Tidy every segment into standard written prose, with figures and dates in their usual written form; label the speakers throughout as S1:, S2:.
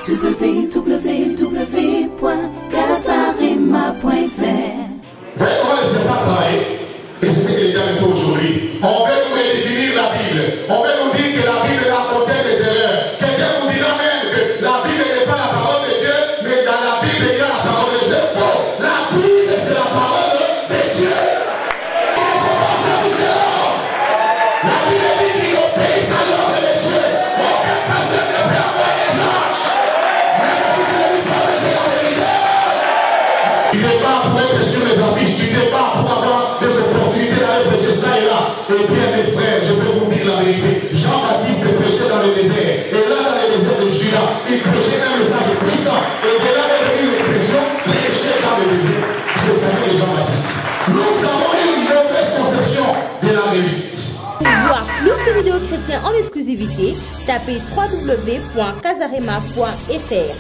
S1: www.casarema.fr.
S2: Voyez comment le Seigneur travaille. Et c'est ce que l'État fait aujourd'hui. On veut nous redéfinir la Bible. On veut nous dire que la Bible là contient des erreurs. Quelqu'un vous dira même que la Bible n'est pas la parole de Dieu, mais dans la Bible il y a la parole de Dieu. Faux. La Bible c'est la parole de Dieu. On se passe à l'homme. La Bible dit qu'il obéisse à l'ordre de Dieu. Aucun pasteur ne peut envoyer les anges. Même si tu ne lui parles, c'est la vérité. Tu te bats pour être sur les affiches. Tu te bats pour avoir des opportunités d'aller prêcher ça et là. Et bien mes frères, je peux vous dire la vérité. Jean-Baptiste prêchait dans le désert. Et là dans le désert de Juda, il prêchait un message puissant. Et de là est venue l'expression prêcher dans le désert. C'est le Seigneur de Jean-Baptiste. Nous avons une mauvaise conception de la réussite.
S3: Pour voir plus de vidéos chrétiennes en exclusivité, tapez www.casarema.fr.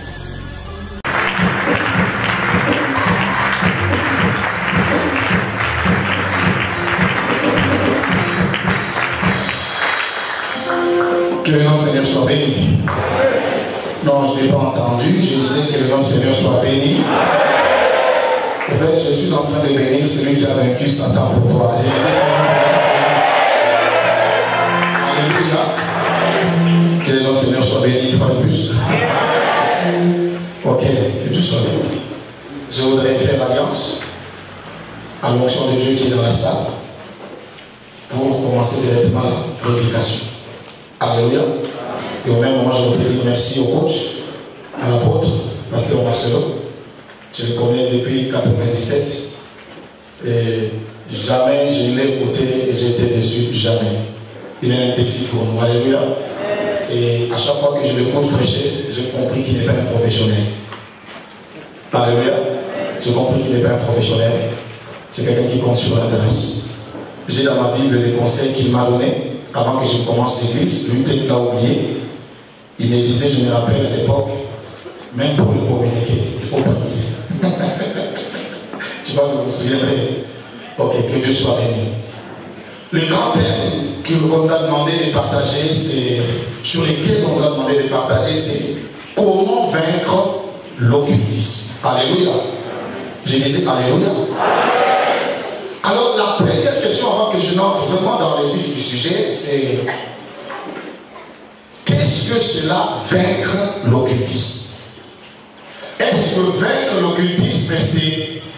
S2: Que le nom du Seigneur soit béni. Non, je ne l'ai pas entendu. Je disais que le nom du Seigneur soit béni. En fait, je suis en train de bénir celui qui a vaincu Satan pour toi. Je disais que le nom du Seigneur soit béni. Alléluia. Que le nom du Seigneur soit béni une fois de plus. Ok, que Dieu soit béni. Je voudrais faire alliance à l'onction de Dieu qui est dans la salle pour commencer directement la prédication. Alléluia. Et au même moment, je voudrais dire merci au coach, à l'apôtre, Pasteur Marcelo. Je le connais depuis 1997. Et jamais je l'ai écouté et j'ai été déçu. Jamais. Il est un défi pour nous. Alléluia. Et à chaque fois que je l'écoute prêcher, j'ai compris qu'il n'est pas un professionnel. Alléluia. J'ai compris qu'il n'est pas un professionnel. C'est quelqu'un qui compte sur la grâce. J'ai dans ma Bible des conseils qu'il m'a donnés avant que je commence l'église. Lui, peut-être l'a oublié. Il me disait, je me rappelle à l'époque, même pour le communiquer, il faut prier. Je sais pas si vous vous souviendrez. Ok, que Dieu soit béni. Le grand thème qu'on nous a demandé de partager, c'est sur lesquels on nous a demandé de partager, c'est comment vaincre l'occultisme. Alléluia. Je disais Alléluia. Alors la première question avant que je n'entre vraiment dans le vif du sujet, c'est qu'est-ce que cela vaincre l'occultisme? Est-ce que vaincre l'occultisme c'est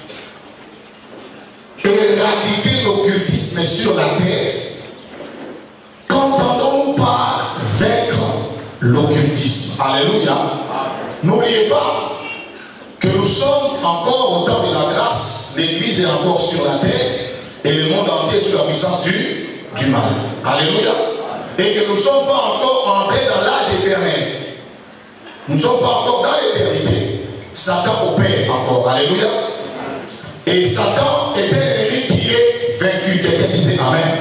S2: éradiquer l'occultisme sur la terre? Qu'entendons-nous par vaincre l'occultisme? Alléluia. N'oubliez pas que nous sommes encore au temps de la grâce. L'église est encore sur la terre et le monde entier sous la puissance du mal. Alléluia. Et que nous ne sommes pas encore entrés dans l'âge éternel. Nous ne sommes pas encore dans l'éternité. Satan opère encore. Alléluia. Et Satan est un ennemi qui est vaincu. Quelqu'un disait Amen.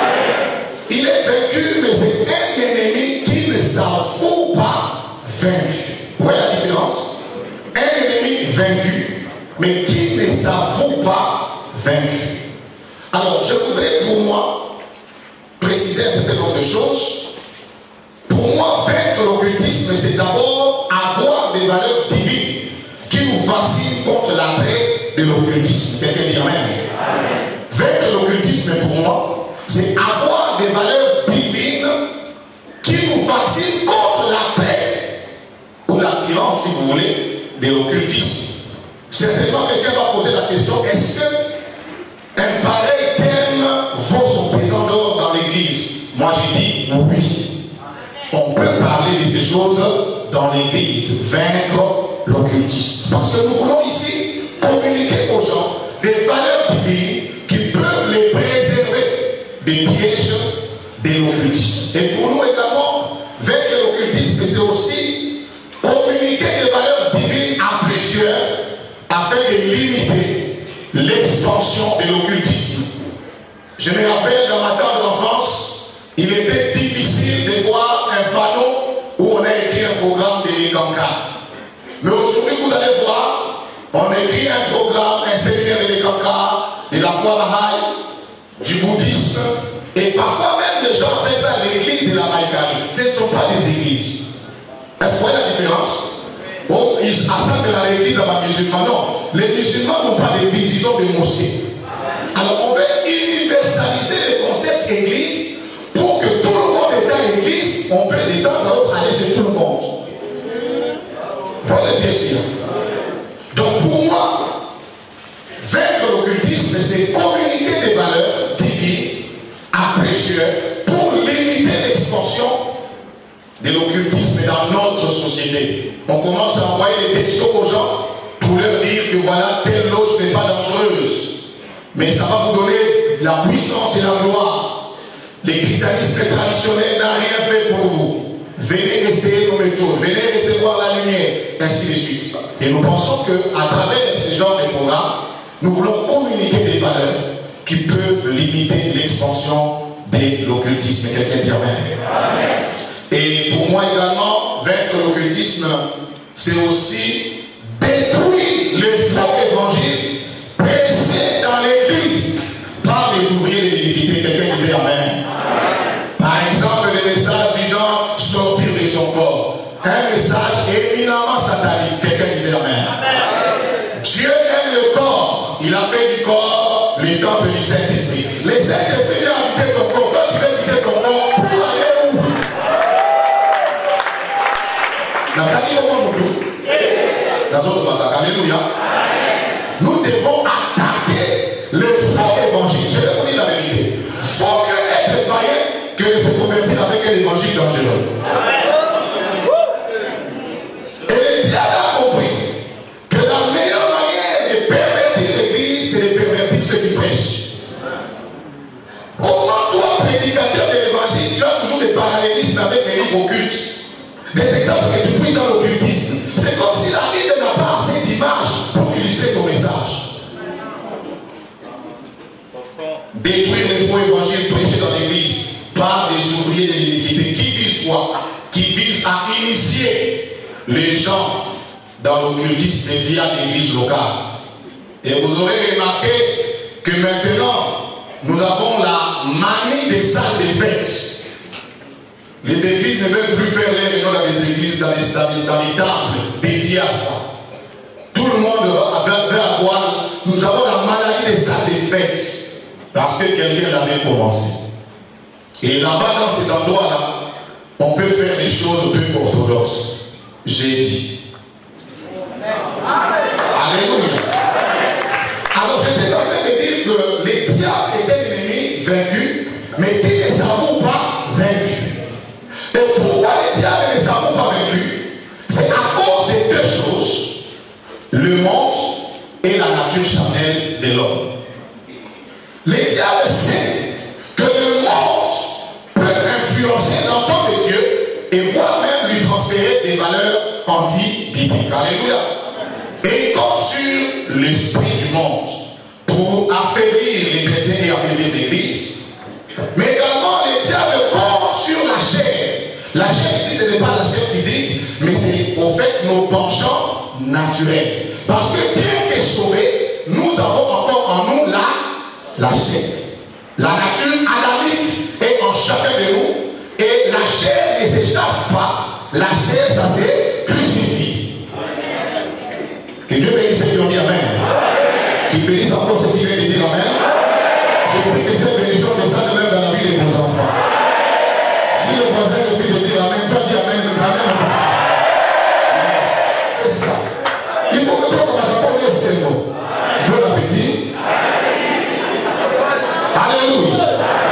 S2: Il est vaincu, mais c'est un ennemi qui ne s'avoue pas vaincu. Vous voyez la différence? Un ennemi vaincu, mais qui ne s'avoue pas vaincu. Alors, je voudrais pour moi préciser un certain nombre de choses. Pour moi, vaincre l'occultisme, c'est d'abord avoir des valeurs divines qui nous vaccinent contre l'attrait de l'occultisme. Quelqu'un dit Amen. Vaincre l'occultisme, pour moi, c'est avoir des valeurs divines qui nous vaccinent contre l'attrait ou l'attirance, si vous voulez, de l'occultisme. Certainement, quelqu'un va poser la question, est-ce que un pareil thème vaut son présent d'or dans l'église? Moi, j'ai dit oui. On peut parler de ces choses dans l'église, vaincre l'occultisme. Parce que nous voulons ici communiquer aux gens des valeurs divines qui peuvent les préserver des pièges de l'occultisme. Et pour nous également, vaincre l'occultisme, c'est aussi communiquer des valeurs divines à plusieurs afin de limiter l'expansion de l'occultisme. Je me rappelle dans ma tendre enfance, il était difficile de voir un panneau où on a écrit un programme de l'Ikanka. Mais aujourd'hui, vous allez voir, on écrit un programme, un séminaire de l'Ikanka, de la foi Baha'i, du bouddhisme, et parfois même les gens appellent ça l'église de la Maïkari. Ce ne sont pas des églises. Est-ce que vous voyez la différence? Oh, ils assemblent dans l'église avec les musulmans. Non, les musulmans n'ont pas d'église, ils ont des mosquées. Alors on veut universaliser le concept église pour que tout le monde est dans l'église, on peut de temps à autre aller chez tout le monde. Voilà bien sûr. Donc pour moi, vaincre l'occultisme, c'est communiquer des valeurs divines à plusieurs pour limiter l'expansion de l'occultisme dans notre société. On commence à envoyer des textos aux gens pour leur dire que voilà, telle loge n'est pas dangereuse. Mais ça va vous donner la puissance et la gloire. Le christianisme traditionnel n'a rien fait pour vous. Venez essayer nos méthodes, venez recevoir la lumière, ainsi de suite. Et nous pensons qu'à travers ce genre de programmes, nous voulons communiquer des valeurs qui peuvent limiter l'expansion de l'occultisme. Quelqu'un dit amen. Et pour moi également, vaincre l'occultisme, c'est aussi détruire le faux évangile prêché dans l'église par les ouvriers de l'iniquité. Quelqu'un disait amen. Par exemple, les messages du genre sortir de son corps. Un message éminemment satanique. Quelqu'un disait amen. Dieu aime le corps. Il a fait du corps le temple du Saint-Esprit. Le Saint-Esprit vient habiter ton corps. Toi, tu veux quitter ton corps pour aller où? Alléluia. Nous devons attaquer le faux évangile. Je vais vous dire la vérité. Il faut mieux être païen que de se convertir avec un évangile dangereux. Et le diable a compris que la meilleure manière de pervertir l'église, c'est de pervertir ceux qui prêchent. Comment toi, prédicateur de l'évangile, tu as toujours des parallélismes avec les livres occultes, des exemples que tu pries dans l'occultisme. C'est comme si la Bible n'a pas assez d'images pour illustrer ton message. Détruire les faux évangiles prêchés dans l'église par des ouvriers de l'iniquité qui visent quoi? Qui visent à initier les gens dans l'occultisme via l'église locale. Et vous aurez remarqué que maintenant, nous avons la manie des salles des fêtes. Les églises ne veulent plus faire les réunions dans les églises, dans les temples dédiés à ça. Tout le monde veut avoir. Nous avons la maladie des salles des fêtes. Parce que quelqu'un l'avait commencé. Et là-bas, dans cet endroit-là, on peut faire des choses peu orthodoxes. J'ai dit. Alléluia. Alors j'étais en train de dire que les diables étaient l'ennemi vaincu, mais qui ne les avons pas vaincus. Et pourquoi les diables ne les avons pas vaincus? C'est à cause de deux choses. Le monde et la nature charnelle de l'homme. Les diables savent que le monde peut influencer l'enfant de Dieu et voire même lui transférer des valeurs anti-bibliques. Alléluia. Et il compte sur l'esprit du monde pour affaiblir les chrétiens et affaiblir l'église. Mais également, les diables comptent sur la chair. La chair ici, ce n'est pas la chair physique, mais c'est au fait nos penchants naturels. Parce que bien que sauvés, nous avons encore en nous la chair. La nature adamique est en chacun de nous et la chair ne se chasse pas. La chair, ça se crucifie. Que Dieu bénisse ceux qui ont dit amen. Qu'il bénisse encore ceux qui viennent de dire amen. Je prie que cette bénédiction descende même dans la vie de vos enfants. Si le voisin refuse de dire amen, toi dis amen, amen. C'est ça. Il faut que toi commences à connaître ces mots. Bon appétit. Alléluia.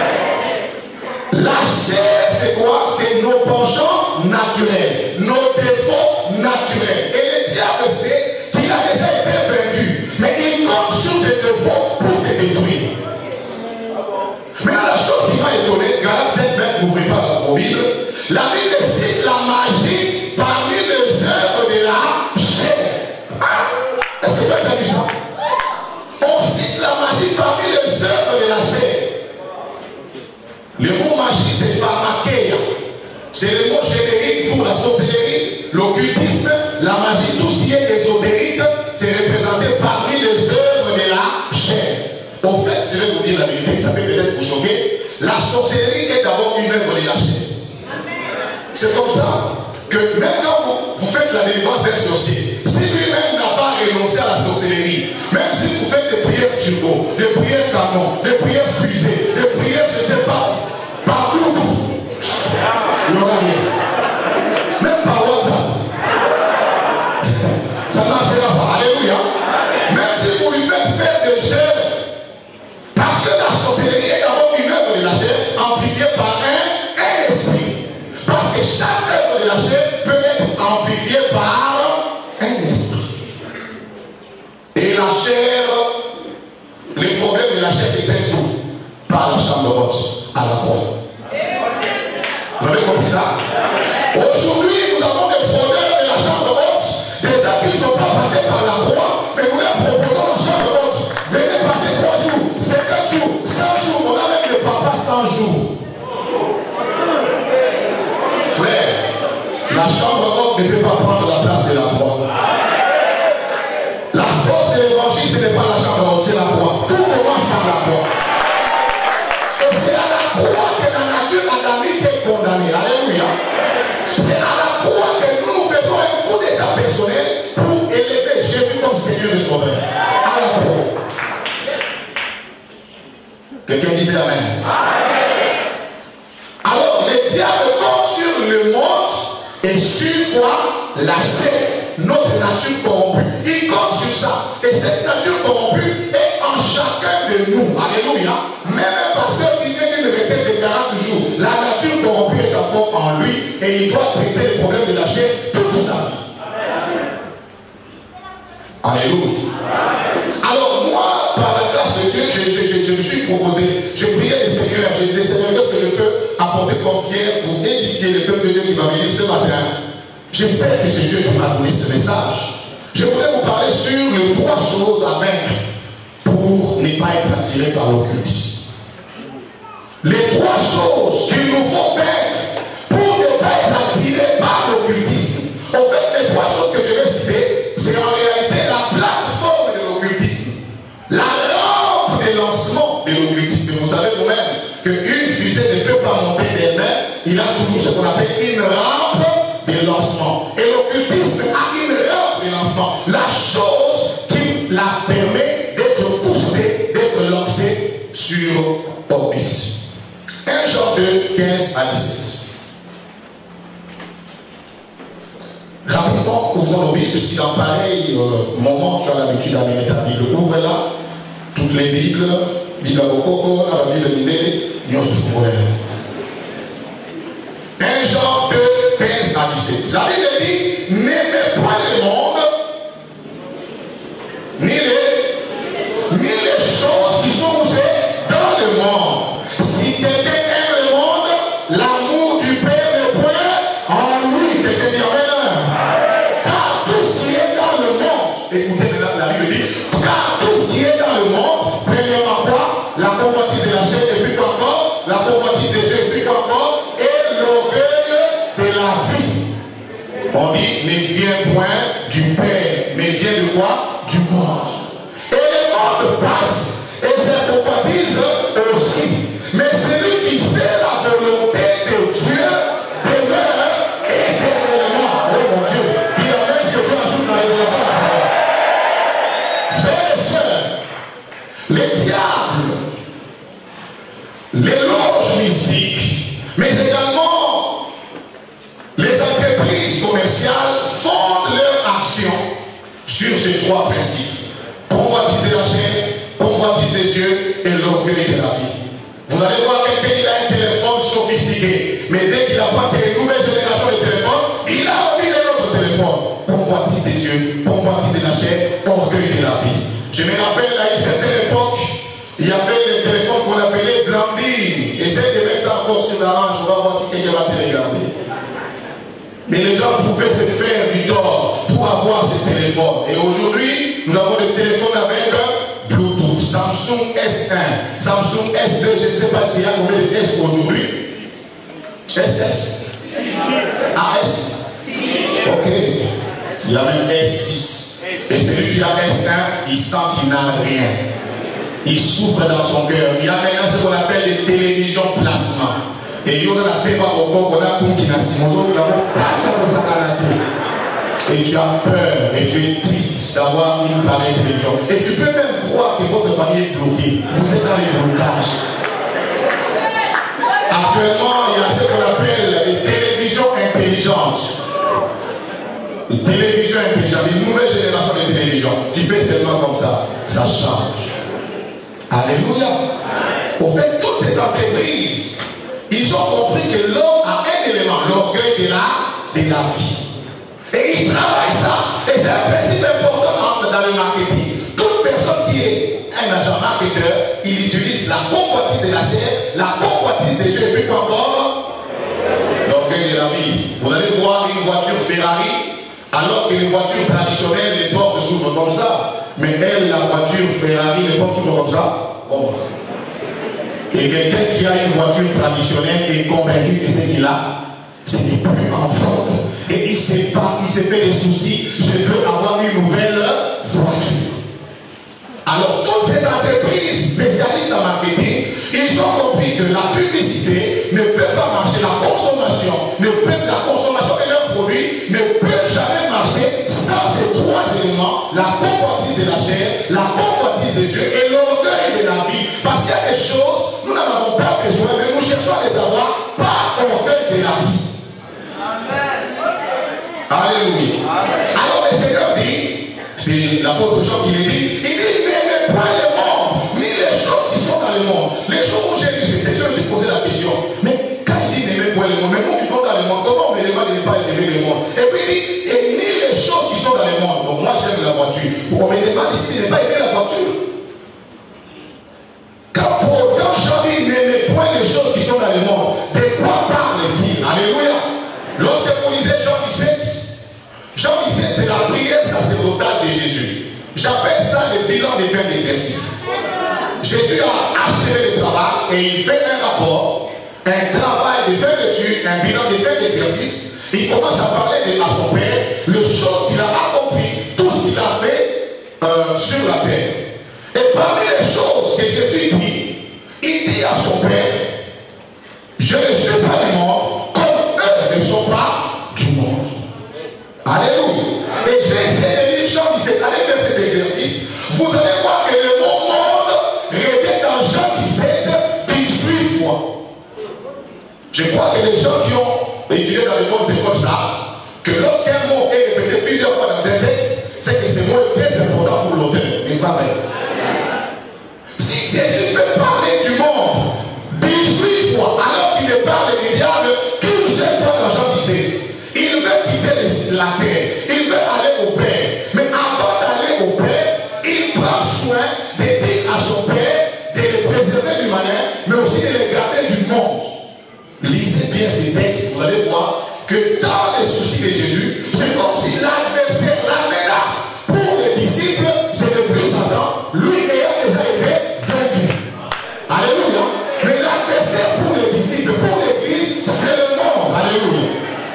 S2: La chair, c'est quoi? C'est nos penchants naturels, nos défauts naturels. Et le diable sait qu'il a déjà été vaincu, mais il compte sur tes défauts pour te détruire. Mais la chose qui m'a étonné, Galates 7:20, n'ouvrez pas vos Bibles, la Bible cite la magie parmi les œuvres de la chair. Hein? Est-ce que tu as entendu ça? On cite la magie parmi les œuvres de la chair. Le mot magie, c'est pharmakeia. C'est le mot générique pour la sorcellerie, l'occultisme, la magie, tout ce qui est ésotérique, c'est représenté parmi les œuvres de la chair. Au fait, je vais vous dire la vérité, ça peut peut-être vous choquer. La sorcellerie est d'abord une œuvre de la chair. C'est comme ça. que même quand vous faites la délivrance d'un sorcier, si lui-même n'a pas renoncé à la sorcellerie, même si vous faites des prières turbo, des prières canon, des prières fusées, des prières, je ne sais pas, par Bluetooth, il n'y aura rien. Même par WhatsApp. Ça ne marchera pas. Alléluia. Même si vous lui faites faire des jeûnes, parce que la sorcellerie est d'abord une œuvre de la chair amplifiée par un esprit. Parce que chaque œuvre de la chair peut être amplifiée par un esprit. Et la chair, les problèmes de la chair s'éteignent tout par la chambre haute à la croix. Vous avez compris ça? Aujourd'hui, nous avons des fraudeurs de la chambre haute, des gens qui ne sont pas passés par la croix, mais nous leur proposons la chambre haute. Venez passer 3 jours, 50 jours, 100 jours, on a même des papas 100 jours. Frère, la chambre haute ne peut pas prendre la place de la croix. La force de l'évangile, ce n'est pas la chambre haute, c'est la croix. Tout commence par la croix. Et c'est à la croix que la nature adamique est condamnée. Alléluia. C'est à la croix que nous faisons un coup d'état personnel pour élever Jésus comme Seigneur et Sauveur. À la croix. Quelqu'un disait Amen. Alors, le diable compte sur le monde et sur quoi? La chair, notre nature corrompue. Il compte sur ça. Et cette nature corrompue est en chacun de nous. Alléluia. Même un pasteur qui vient d'une retraite de 40 jours, la nature corrompue est encore en lui et il doit traiter les problèmes de la chair toute sa vie. Alléluia. Alors moi, par la grâce de Dieu, je me suis proposé, je priais le Seigneur, je disais Seigneur, qu'est-ce que je peux apporter comme pierre pour édifier le peuple de Dieu qui va venir ce matin? J'espère que c'est Dieu qui m'a donné ce message. Je voulais vous parler sur les 3 choses à vaincre pour ne pas être attiré par l'occultisme. Les 3 choses qu'il nous faut faire pour ne pas être attiré par l'occultisme. En fait, les 3 choses que je vais citer, c'est en réalité la plateforme de l'occultisme. La lampe de lancement de l'occultisme. Vous savez vous-même qu'une fusée ne peut pas monter d'elle-même. Il a toujours ce qu'on appelle une rampe de lancement. Et l'occultisme a une rampe de lancement. La chose qui la permet d'être poussée, d'être lancée sur orbite. 1 Jean 2, 15 à 17. Rapidement, ouvrons nos Bibles. Si dans pareil moment tu as l'habitude d'amener ta Bible, ouvre-la. Toutes les Bibles, Bible à Bokoko, la Bible Minée, nous sommes 1 Jean 2, 15 à 17. La Bible dit, n'aimez point le monde, ni les choses qui sont poussées dans le monde. Si quelqu'un aime le monde, l'amour du Père n'est point en lui. Quelqu'un dit amen. Car tout ce qui est dans le monde, écoutez maintenant, la Bible dit, car tout ce qui est dans le monde, premièrement quoi? La convoitise de la chair, et puis quoi encore? La convoitise des yeux, et puis quoi encore? Et l'orgueil de la vie. On dit, ne vient point du Père, mais vient de quoi? Du monde. Et le monde passe, et ses convoitises aussi. Mais celui qui fait la volonté de Dieu demeure éternellement. Oh mon Dieu, il y a même que Dieu ajoute dans les raisons. Frères et sœurs, les diables, les loges mystiques, mais également les entreprises commerciales fondent leur action sur ces 3 principes. Convoitiser la chair, convoitiser les yeux et l'orgueil de la vie. Vous allez voir quelqu'un, il a un téléphone sophistiqué, mais dès qu'il apporte une nouvelle génération de téléphones, il a envie d'un autre téléphone. Convoitise des yeux, convoitise de la chair, orgueil de la vie. Je me rappelle à une certaine époque, il y avait des téléphones qu'on appelait Blandine. Essaye de mettre ça encore sur la hanche, on va voir si quelqu'un va te regarder. Mais les gens pouvaient se faire du tort pour avoir ces téléphones. Et aujourd'hui, nous avons des téléphones avec Bluetooth, Samsung S1, Samsung S2, je ne sais pas s'il y a combien de S aujourd'hui. SS AS. Ok. Il y a même S6. Et celui qui a S1, il sent qu'il n'a rien. Il souffre dans son cœur. Il y a maintenant ce qu'on appelle les télévisions plasma. Et il y aura la théma au corps, on a tout qui n'a si mon la passe à et tu as peur et tu es triste d'avoir une pareille télévision. Et tu peux même croire que votre famille est bloquée. Vous êtes dans les blocages. Actuellement, il y a ce qu'on appelle les télévisions intelligentes. Les télévisions intelligentes, une nouvelle génération de télévisions. Tu fais seulement comme ça change. Alléluia. Au fait, toutes ces entreprises, ils ont compris que l'homme a un élément, l'orgueil de la vie. Et ils travaillent ça. Et c'est un principe important dans le marketing. Toute personne qui est un agent marketeur, il utilise la convoitise de la chair, la convoitise des yeux, et puis quoi encore? L'orgueil de la vie. Vous allez voir une voiture Ferrari, alors que les voitures traditionnelles, les portes s'ouvrent comme ça. Mais elle, la voiture Ferrari, les portes s'ouvrent comme ça. Oh. Et quelqu'un qui a une voiture traditionnelle est convaincu que ce qu'il a, c'est des plus en forme. Et il se fait des soucis. Je veux avoir une nouvelle voiture. Alors, toutes ces entreprises spécialistes en marketing, ils ont compris que la publicité ne peut pas marcher. La consommation de leurs produits ne peut jamais marcher sans ces trois éléments: la convoitise de la chair, la convoitise des yeux et l'orgueil de la vie. Parce qu'il y a des choses, nous n'en avons pas besoin, mais nous cherchons à les avoir par orgueil de la vie. Alléluia. Alors le Seigneur dit, c'est l'apôtre Jean qui le dit, il dit: n'aimez point le monde, ni les choses qui sont dans le monde. Les jours où j'ai lu ce texte, je me suis posé la question, mais quand il dit n'aimez point le monde, mais nous vivons dans le monde, comment on me demande de ne pas aimer le monde? Et puis il dit, et ni les choses qui sont dans le monde. Donc moi j'aime la voiture. On me demande ici de ne pas aimer la voiture. Quand pourtant Jean dit n'aimez point les choses qui sont dans le monde, de quoi parle-t-il? Alléluia. Lorsque vous lisez Jean 17, c'est la prière sacerdotale de Jésus. J'appelle ça le bilan des fins d'exercice. Jésus a achevé le travail et il fait un rapport, un travail de fin d'étude, un bilan des fins d'exercice. Il commence à parler à son Père, les choses qu'il a accomplies, tout ce qu'il a fait sur la terre. Et parmi les choses que Jésus dit, il dit à son Père: je ne suis pas du monde, comme eux ne sont pas du monde. Alléluia. Et j'ai essayé de lire Jean 17, allez faire cet exercice. Vous allez voir que le mot monde revient dans Jean 17 18 fois. Je crois que les gens qui ont étudié dans le monde écoles savent que lorsqu'un mot est répété plusieurs fois dans un texte, c'est que ce mot est très important pour l'auteur. N'est-ce pas vrai? Si Jésus peut parler du monde 18 fois alors qu'il ne parle du diable qu'une seule fois dans Jean 17, il veut quitter la terre, il veut aller au Père. Mais avant d'aller au Père, il prend soin de dire à son Père de le préserver du malin, mais aussi de le garder du monde. Lisez bien ces textes, vous allez voir que dans les soucis de Jésus, c'est comme si l'adversaire, la menace pour les disciples, c'est de plus Satan, lui ayant déjà été vaincu. Alléluia. Mais l'adversaire pour les disciples, pour l'église, c'est le monde. Alléluia.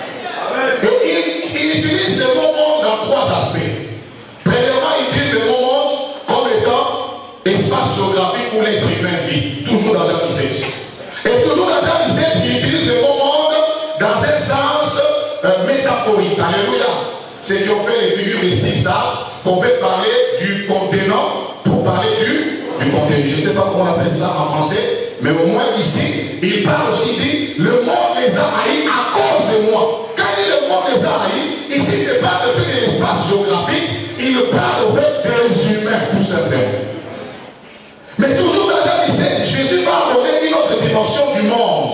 S2: Et il utilise le mot monde dans trois aspects. Premièrement, il utilise le mot monde comme étant espace géographique où l'être humain vit. Toujours dans Jean 17. Et toujours dans Jean 17, il utilise le mot monde dans un sens métaphorique. Alléluia. Ceux qui ont fait les figures mystiques savent qu'on peut parler du contenant pour parler du contenu. Je ne sais pas comment on appelle ça en français, mais au moins ici, il parle aussi, il dit, le monde les a haïs à cause de moi. Quand il dit le monde les a haïs, ici il ne parle plus de l'espace géographique, il parle au fait des humains, tout simplement. Mais toujours dans Jean 17, Jésus va donner une autre dimension du monde.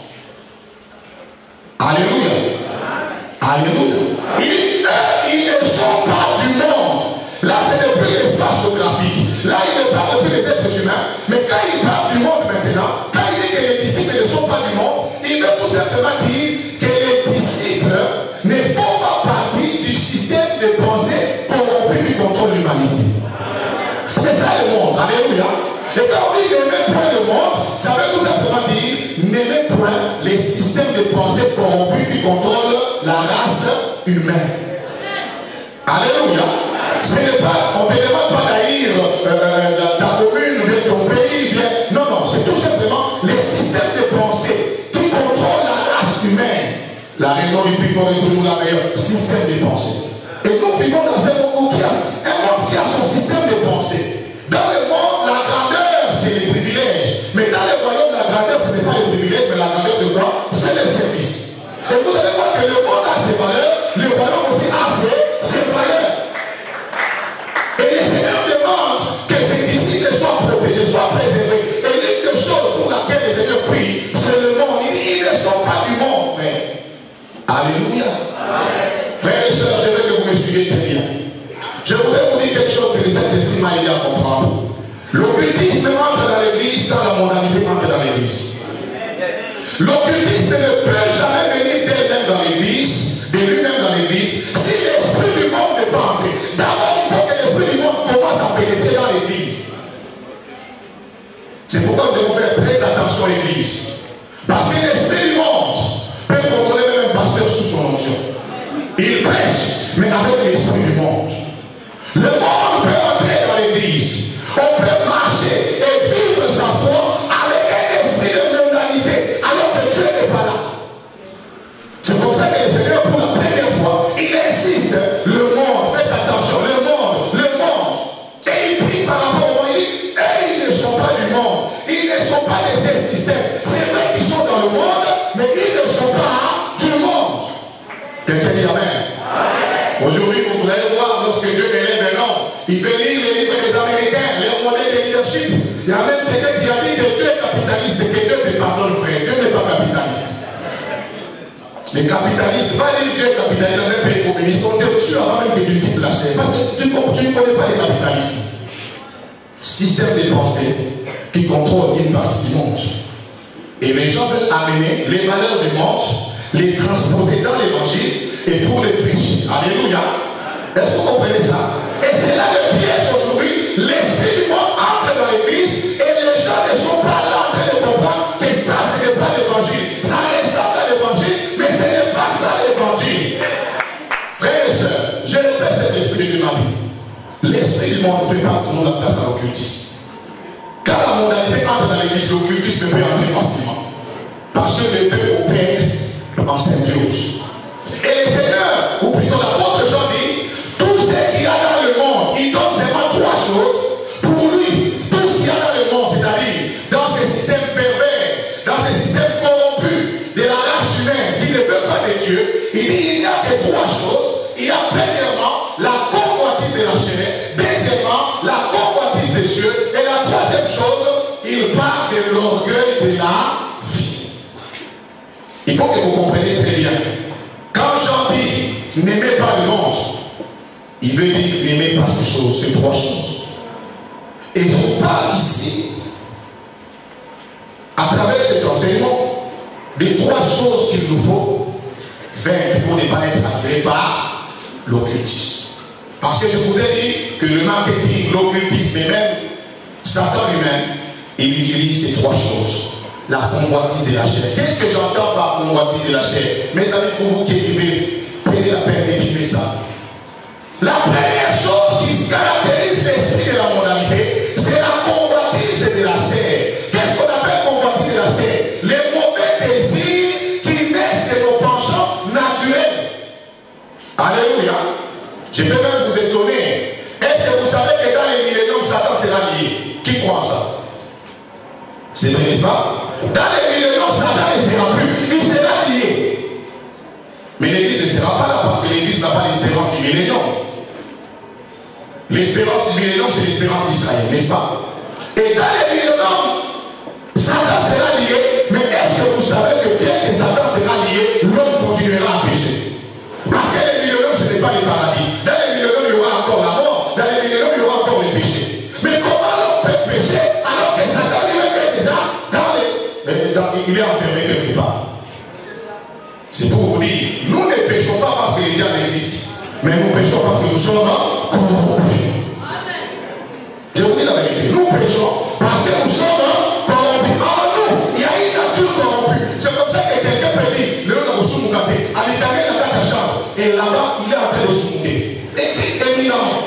S2: Alléluia. Alléluia. Ils ne sont pas du monde. Là, ce n'est plus l'espace géographique. Là, il ne parle plus des êtres humains. Mais quand il parle du monde maintenant, quand il dit que les disciples ne sont pas du monde, il veut tout simplement dire que les disciples ne font pas partie du système de pensée corrompu qui contrôle l'humanité. C'est ça le monde. Alléluia. Et quand on dit n'aimez point le monde, ça veut tout simplement dire n'aimez point les systèmes de pensée corrompus qui contrôlent la race humaine. Alléluia. Ce n'est pas, on ne demande pas d'haïr ta commune, ou bien ton pays, bien. Non, non, c'est tout simplement les systèmes de pensée qui contrôlent la race humaine. La raison du plus fort est toujours la meilleure. Système de pensée. Et nous vivons dans un monde qui a son système de pensée. Dans le monde, la grandeur, c'est les privilèges. Mais dans le royaume, la grandeur, ce n'est pas les privilèges, mais la grandeur, c'est quoi? C'est le service. Et vous allez voir que le monde a ses valeurs, le royaume aussi a ses valeurs. Et le Seigneur demande que ses disciples soient protégés, soient préservés. Et l'une des choses pour laquelle le Seigneur prie, c'est le monde. Il dit, ils ne sont pas du monde, frère. Alléluia. Frères et sœurs, je veux que vous me suiviez très bien. Je voudrais vous dire quelque chose que le Saint-Esprit m'a aidé à comprendre. L'occultisme entre dans l'église quand la mondanité entre dans l'église. L'occultisme ne peut jamais venir d'elle-même dans l'église, de lui-même dans l'église, si l'esprit du monde n'est pas entré. D'abord, il faut que l'esprit du monde commence à pénétrer dans l'église. C'est pourquoi nous devons faire très attention à l'église. Parce que l'esprit du monde peut contrôler même un pasteur sous son onction. Il prêche, mais avec l'esprit du monde. Le monde peut entrer dans l'église. On peut marcher et vivre sa foi avec un esprit de mondanité, alors que Dieu n'est pas là. C'est pour ça que le Seigneur, pour la première fois, il insiste, le monde, faites attention, le monde. Et il prie par rapport au monde, il dit, ils ne sont pas du monde, ils ne sont pas des systèmes. C'est vrai qu'ils sont dans le monde, mais ils ne sont pas du monde. Quelqu'un dit Amen. Aujourd'hui, vous allez voir, lorsque Dieu élève un homme, il veut lire les livres des Américains, les modèles de leadership. Il y a même quelqu'un qui a dit que Dieu est capitaliste et que Dieu te pardonne, frère. Dieu n'est pas capitaliste. Les capitalistes, pas dire Dieu est capitaliste dans un pays communiste, on te tue avant même que tu quittes la chaîne. Parce que tu ne connais pas les capitalistes. Système de pensée qui contrôle une partie du monde. Et les gens veulent amener les valeurs du monde, les transposer dans l'évangile et pour les prêcher. Alléluia. Est-ce que vous comprenez ça? Et c'est là le piège aujourd'hui. L'esprit du monde entre dans l'église et les gens ne sont pas là en train de comprendre que ça, ce n'est pas l'évangile. Ça ressemble à l'évangile, mais ce n'est pas ça l'évangile. Frères et sœurs, je répète cet esprit de ma vie. L'esprit du monde ne peut pas toujours la place à l'occultisme. Quand la mondanité entre dans l'église, l'occultisme peut entrer facilement. Parce que les deux opèrent en symbiose. Et le Seigneur, ou plutôt l'apôtre Jean dit, tout ce qu'il y a dans le monde, il donne seulement trois choses. Pour lui, tout ce qu'il y a dans le monde, c'est-à-dire dans ces systèmes pervers, dans ces systèmes corrompus de la race humaine qui ne veut pas de Dieu, il dit il n'y a que trois choses. Il y a premièrement la convoitise de la chair, deuxièmement la convoitise des cieux, et la troisième chose, il parle de l'orgueil de la vie. Il faut que vous compreniez très bien. Quand Jean dit n'aimez pas le monde, il veut dire n'aimez pas ces choses, ces trois choses. Et je parle ici, à travers cet enseignement, des trois choses qu'il nous faut vaincre pour ne pas être attiré par l'occultisme. Parce que je vous ai dit que le marketing, l'occultisme et même Satan lui-même, il utilise ces trois choses. La convoitise de la chair. Qu'est-ce que j'entends par convoitise de la chair? Mes amis, pour vous qui écrivez, prenez la peine d'écrire ça. La première chose qui caractérise l'esprit de la mondanité, c'est la convoitise de la chair. Qu'est-ce qu'on appelle convoitise de la chair? Les mauvais désirs qui naissent de nos penchants naturels. Alléluia. Je peux même vous étonner. Est-ce que vous savez que dans les milléniums, Satan sera lié? Qui croit ça? C'est vrai, n'est-ce pas? Dans les milléniums, Satan ne sera plus. Il sera lié. Mais l'église ne sera pas là parce que l'église n'a pas l'espérance du millénium. L'espérance du millénium, c'est l'espérance d'Israël, n'est-ce pas? Et dans les milléniums, Satan sera lié. Mais est-ce que vous savez que bien que Satan sera lié, l'homme continuera à pécher? Parce que les milléniums, ce n'est pas le paradis. Dans les milléniums, il y aura encore la mort. Dans les milléniums, il y aura encore les péchés. Mais comment l'homme peut pécher alors que Satan lui-même est déjà dans les... il est enfermé quelque part. C'est pour vous dire, nous ne péchons pas parce que le diable existe, mais nous péchons parce que nous sommes corrompus. Je vous dis la vérité, nous péchons parce que nous sommes corrompus. En nous, il y a une nature corrompue. C'est comme ça que quelqu'un peut dire, le nom de Soumoukaté, à l'éternel dans ta chambre, et là-bas, il est en train de soumouter. Et puis, éminemment.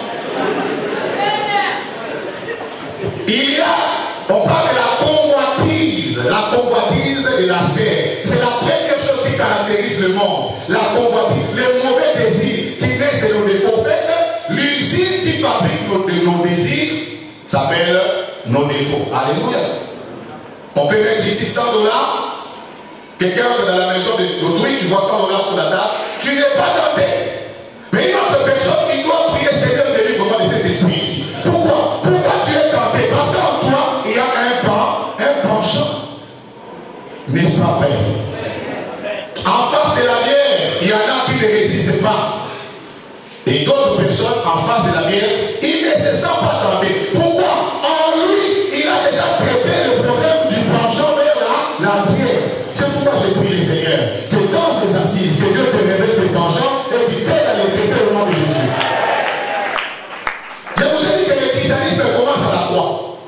S2: Il y a, on parle de la convoitise de la chair. C'est la première chose qui caractérise le monde. La convoitise, les mauvais désirs qui naissent de nos défauts peut mettre ici 100 $. Quelqu'un entre dans la maison d'autrui, tu vois 100 $ sur la table, tu n'es pas tenté. Mais une autre personne, il doit prier, Seigneur, délivre-moi de cet esprit ici. Pourquoi? Pourquoi tu es tenté? Parce qu'en toi, il y a un penchant. N'est-ce pas vrai? En face de la bière, il y en a qui ne résistent pas. Et d'autres personnes, en face de la bière, ils ne se sentent pas tentés. Pourquoi? En lui, il a déjà traité le problème du penchant vers la bière. C'est pourquoi je prie le Seigneur que dans ces assises, que Dieu te révèle tes penchants et qu'il t'aide à les traiter au nom de Jésus. Je vous ai dit que le christianisme commence à la croix.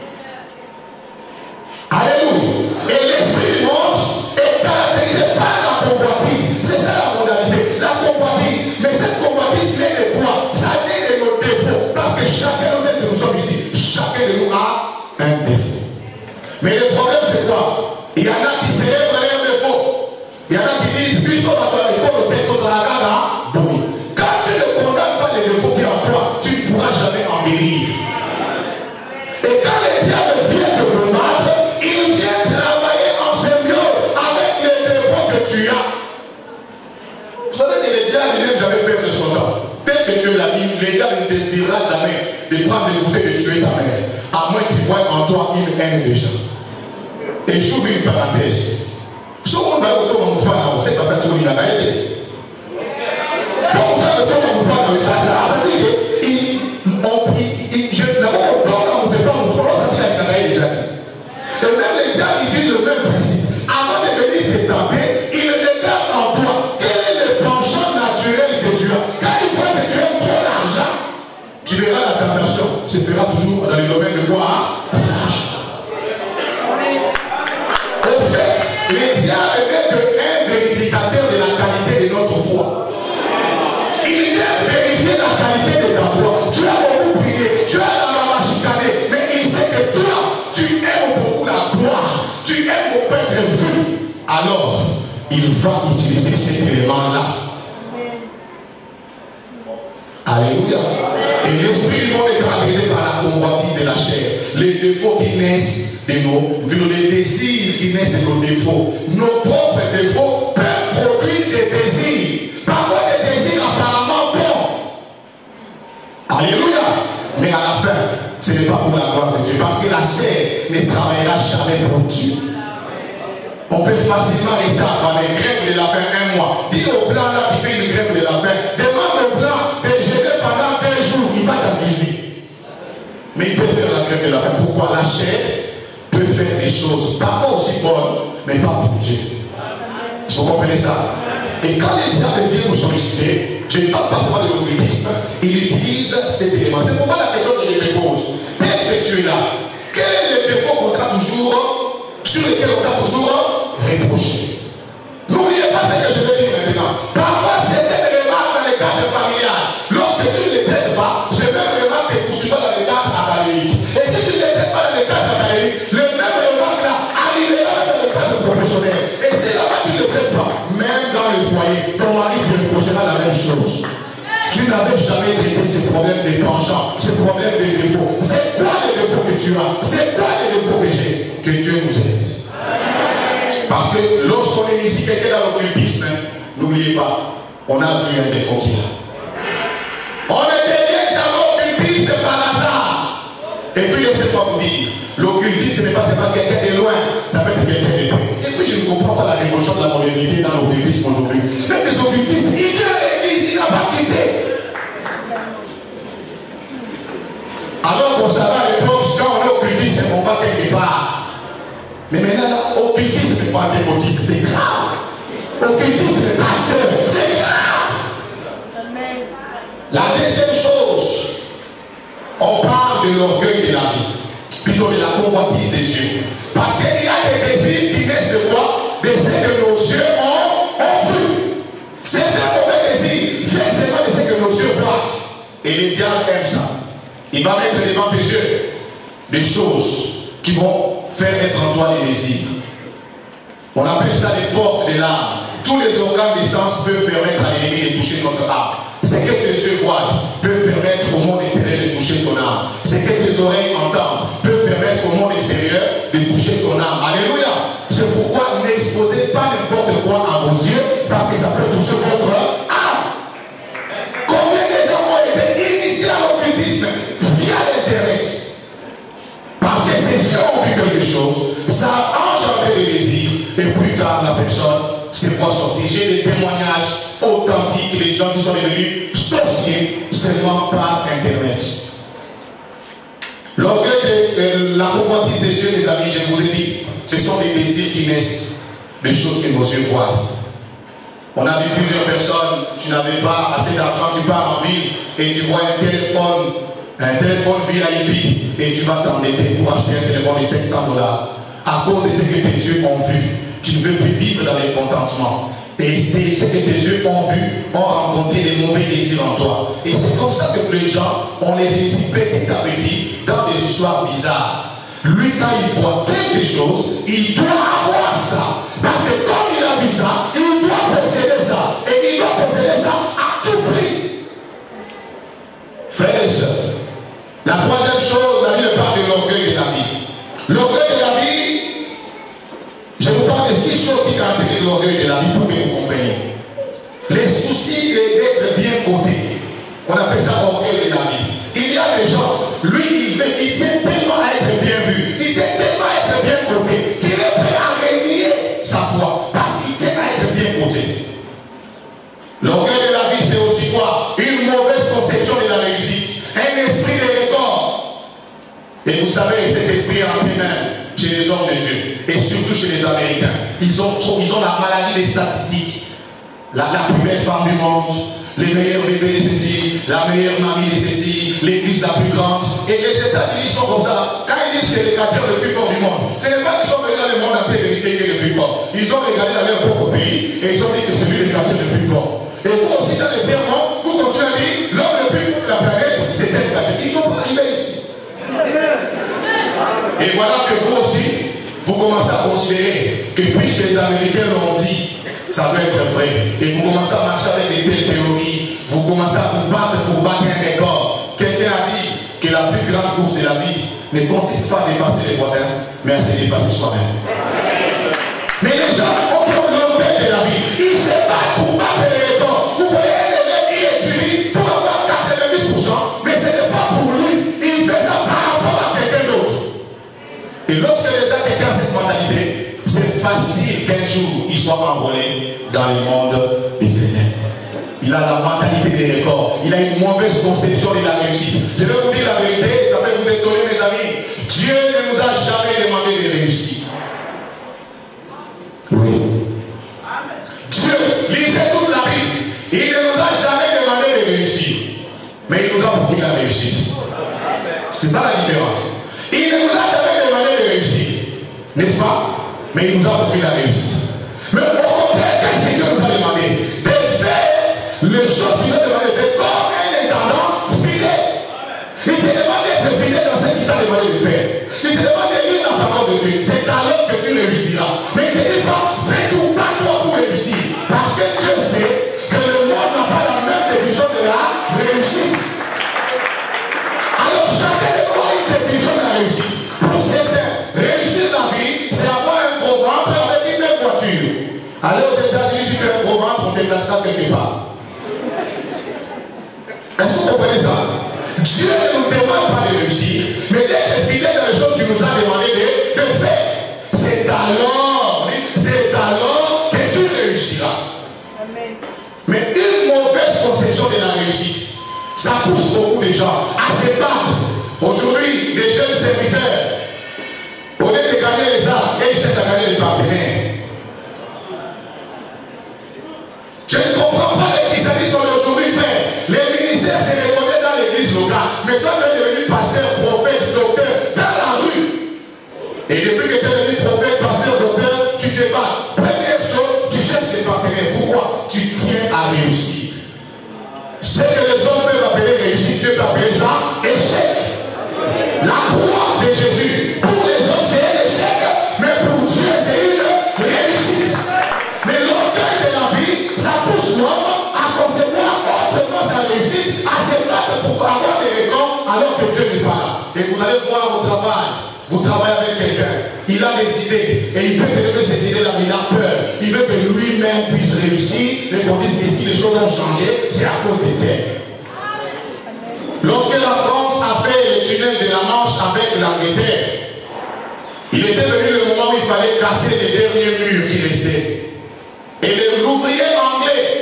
S2: Alléluia. Et l'esprit du monde est caractérisé par la convoitise. C'est ça la modalité. La convoitise. Mais cette convoitise naît de quoi? Ça naît de nos défauts. Parce que chacun de nous sommes ici, chacun de nous a un défaut. Mais le problème c'est quoi? Il y en a qui célèbrent leurs défauts. Il y en a qui disent, puisqu'on va dans l'école, on va la oui. Quand tu ne condamnes pas les défauts qui sont en toi, tu ne pourras jamais embellir. Et quand le diable vient te combattre, il vient travailler en symbiose avec les défauts que tu as. Vous savez que le diable n'aime jamais perdre son temps. Tel que tu es la vie, le diable ne t'inspirera jamais de prendre des bouteilles de tuer ta mère. À moins qu'il voie en toi une haine déjà. Et j'ouvre une parenthèse. Ce qu'on va autour de moi, c'est pas ça tout le monde a été. Donc, on va autour de moi, ça veut dire que d'abord, on ne peut pas nous prendre, ça dit la déjà dit. Et même les gens, ils disent le même principe. Avant de venir te tenter, ils regardent en toi quel est le penchant naturel que tu as. Quand ils voient que tu aimes trop l'argent, tu verras la tentation se fera toujours dans le domaine de quoi? L'argent. Au fait, le diable n'est qu'un vérificateur de la qualité de notre foi. Il vient vérifier la qualité de ta foi. Tu as beaucoup prié, tu as la chicané, mais il sait que toi, tu aimes beaucoup la gloire, tu aimes beaucoup être vu. Alors, il va utiliser cet élément-là. Alléluia. Et l'esprit du monde est caractérisé par la convoitise de la chair, les défauts qui naissent de les désirs qui naissent de nos défauts. Nos propres défauts peuvent produire des désirs, parfois des désirs apparemment bons. Alléluia. Mais à la fin, ce n'est pas pour la gloire de Dieu, parce que la chair ne travaillera jamais pour Dieu. On peut facilement rester affamé, grève de la faim 1 mois. Dis au blanc là qui fait une grève de la faim, demande au blanc de jeûner pendant 1 jour, il va t'accuser. Mais il peut faire la grève de la faim. Pourquoi? La chair peut faire des choses, parfois aussi bonnes, mais pas pour Dieu. Vous comprenez ça? Et quand les diables viennent nous solliciter, je ne parle pas seulement de l'occultisme, il utilise cet élément. C'est pourquoi la question que je me pose, dès que tu es là, quel est le défaut qu'on t'a toujours, sur lequel on t'a toujours reproché? N'oubliez pas ce que je vais dire maintenant. Parfois, certaines remarques dans les cadres familiales, lorsque tu ne les traites pas, je vais remarquer que tu vas dans les cadres académiques. Et si tu ne les traites pas dans les cadres académiques, le même remarque là arrivera dans les cadres professionnels. Et si là-bas tu ne les traites pas, même dans le foyer, ton mari te reprochera la même chose. Tu n'avais jamais traité ce problème des penchants, ce problème des défauts. C'est quoi les défauts que tu as? C'est quoi les défauts que j'ai? Que Dieu nous aide. Parce que lorsqu'on est ici, quelqu'un dans l'occultisme, n'oubliez pas, on a vu un défaut qu'il a. On ne devient jamais occultiste par hasard. Et puis je sais pas vous dire, l'occultisme n'est pas seulement quelqu'un de loin, ça peut être quelqu'un de près. Et puis je ne comprends pas la révolution de la modernité dans l'occultisme aujourd'hui. Même les occultistes, il vient à l'église, il n'a pas quitté. Alors qu'on savait à l'époque, quand on est occultiste, on va quelque part. Mais maintenant, là, occultisme n'est pas pentecôtiste, c'est grave. Occultisme n'est pas pasteur, c'est grave. La deuxième chose, on parle de l'orgueil de la vie, plutôt de la convoitise des yeux. Parce qu'il y a des désirs qui naissent de quoi? De ce que nos yeux ont vu. C'est un mauvais désir, viennent seulement de ce que nos yeux voient. Et le diable aime ça. Il va mettre devant tes yeux des choses qui vont faire naître en toi des désirs. On appelle ça les portes de l'âme. Tous les organes des sens peuvent permettre à l'ennemi de toucher notre âme. Ce que tes yeux voient peuvent permettre au monde extérieur de toucher ton âme. Ce que tes oreilles entendent peuvent permettre au monde extérieur de toucher ton âme. Alléluia. authentiques, les gens qui sont devenus sorciers seulement par Internet. L'orgueil de la convoitise des yeux, les amis, je vous ai dit, ce sont des désirs qui naissent des choses que nos yeux voient. On a vu plusieurs personnes, tu n'avais pas assez d'argent, tu pars en ville et tu vois un téléphone VIP et tu vas t'endetter pour acheter un téléphone de 500 $. À cause de ce que tes yeux ont vu, tu ne veux plus vivre dans les contentements. Et ce que tes yeux ont vu ont rencontré des mauvais désirs en toi. Et c'est comme ça que les gens, on les initie petit à petit dans des histoires bizarres. Lui, quand il voit quelque chose, il doit avoir ça. Parce que comme il a vu ça, il doit posséder ça. Et il doit posséder ça à tout prix. Frères et sœurs, la troisième chose, la Bible parle de l'orgueil de la vie. L'orgueil de la vie, je vous parle de 6 choses qui caractérisent l'orgueil de la vie pour que vous compreniez. Les soucis d'être bien cotés. On appelle ça orgueil de la vie. Il y a des gens, lui, il tient tellement à être bien vu, il tient tellement à être bien coté, qu'il est prêt à renier sa foi, parce qu'il tient à être bien coté. L'orgueil de la vie, c'est aussi quoi? Une mauvaise conception de la réussite, un esprit de record. Et vous savez, cet esprit est en même chez les hommes de Dieu, et surtout chez les Américains. Ils ont la maladie des statistiques. La plus belle femme du monde, les meilleurs bébés de ceci, la meilleure mamie de ceci, l'église la plus grande. Et les États-Unis sont comme ça. Quand ils disent que les chrétiens le plus fort du monde, ce n'est pas qu'ils sont venus dans le monde entier vérifier qui est le plus fort. Ils ont regardé dans leur propre pays et ils ont dit que c'est lui le chrétien le plus fort. Et vous aussi dans les tiers-mondes, vous continuez à dire l'homme le plus fort de la planète, c'est tel chrétien. Ils n'ont pas arrivé ici. Et voilà que vous aussi, vous commencez à considérer que puisque les Américains l'ont dit, ça doit être vrai. Et vous commencez à marcher avec des telles théories. Vous commencez à vous battre pour battre un record. Quelqu'un a dit que la plus grande course de la vie ne consiste pas à dépasser les voisins, mais à se dépasser soi-même. Mais les gens ont l'orgueil de la vie. Ils se battent pour battre les records. Vous voyez un élève qui étudie pour avoir 88%, mais ce n'est pas pour lui. Il fait ça par rapport à quelqu'un d'autre. Et lorsque déjà quelqu'un a cette mentalité, c'est facile qu'un jour il soit envolé dans le monde des ténèbres. Il a la mentalité des records. Il a une mauvaise conception de la réussite. Je vais vous dire la vérité, ça peut vous étonner mes amis. Dieu ne nous a jamais demandé de réussir. Oui. Dieu, lisez toute la Bible. Il ne nous a jamais demandé de réussir. Mais il nous a promis la réussite. C'est ça la différence. Il ne nous a jamais demandé de réussir. N'est-ce pas? Mais il nous a promis la réussite. Mais au contraire, qu'est-ce que Dieu nous a demandé? De faire les choses qu'il a demandé de faire comme un intendant fidèle. Il te demande d'être fidèle dans ce qu'il t'a demandé de faire. Il te demande de lire la parole de Dieu. C'est alors que tu réussiras. Mais il ne te dit pas, fais tout pas toi pour réussir. Parce que Dieu sait que le monde n'a pas la même définition de la réussite. Alors chacun de nous a une définition de la réussite. Pour certains, réussir la vie, c'est avoir un gros ventre avec une belle voiture. Allez aux États-Unis, si tu as un gros ventre, on te déplacera quelque part. Est-ce que vous comprenez ça? Dieu ne nous demande pas de réussir, mais d'être fidèle dans les choses qu'il nous a demandé de faire. C'est alors que tu réussiras. Amen. Mais une mauvaise conception de la réussite, ça pousse beaucoup de gens à se battre. Aujourd'hui, les jeunes serviteurs, au lieu de gagner les arts, ils cherchent à gagner les partenaires. Je ne comprends pas les christianismes qu'on a aujourd'hui fait. Les ministères se reconnaissent dans l'église locale. Mais quand tu es devenu pasteur, prophète, docteur, dans la rue, et depuis que tu es devenu prophète, pasteur, docteur, tu te bats. Première chose, tu cherches des partenaires. Pourquoi? Tu tiens à réussir. Ce que les hommes peuvent appeler réussite, Dieu peut appeler ça échec. La croix de Jésus, pour les hommes c'est un échec, mais pour Dieu c'est une réussite. Mais l'orgueil de la vie, ça pousse l'homme à concevoir autrement sa réussite, à se battre pour avoir des records alors que Dieu n'est pas là. Et vous allez voir au travail, vous travaillez avec quelqu'un, il a des idées, et il peut te donner ces idées-là, mais il a peur. Il veut que lui-même puisse réussir, et qu'on dise que si les choses ont changé, c'est à cause des terres. Lorsque la France a fait le tunnel de la Manche avec l'Angleterre, il était venu le moment où il fallait casser les derniers murs qui restaient. Et l'ouvrier anglais qui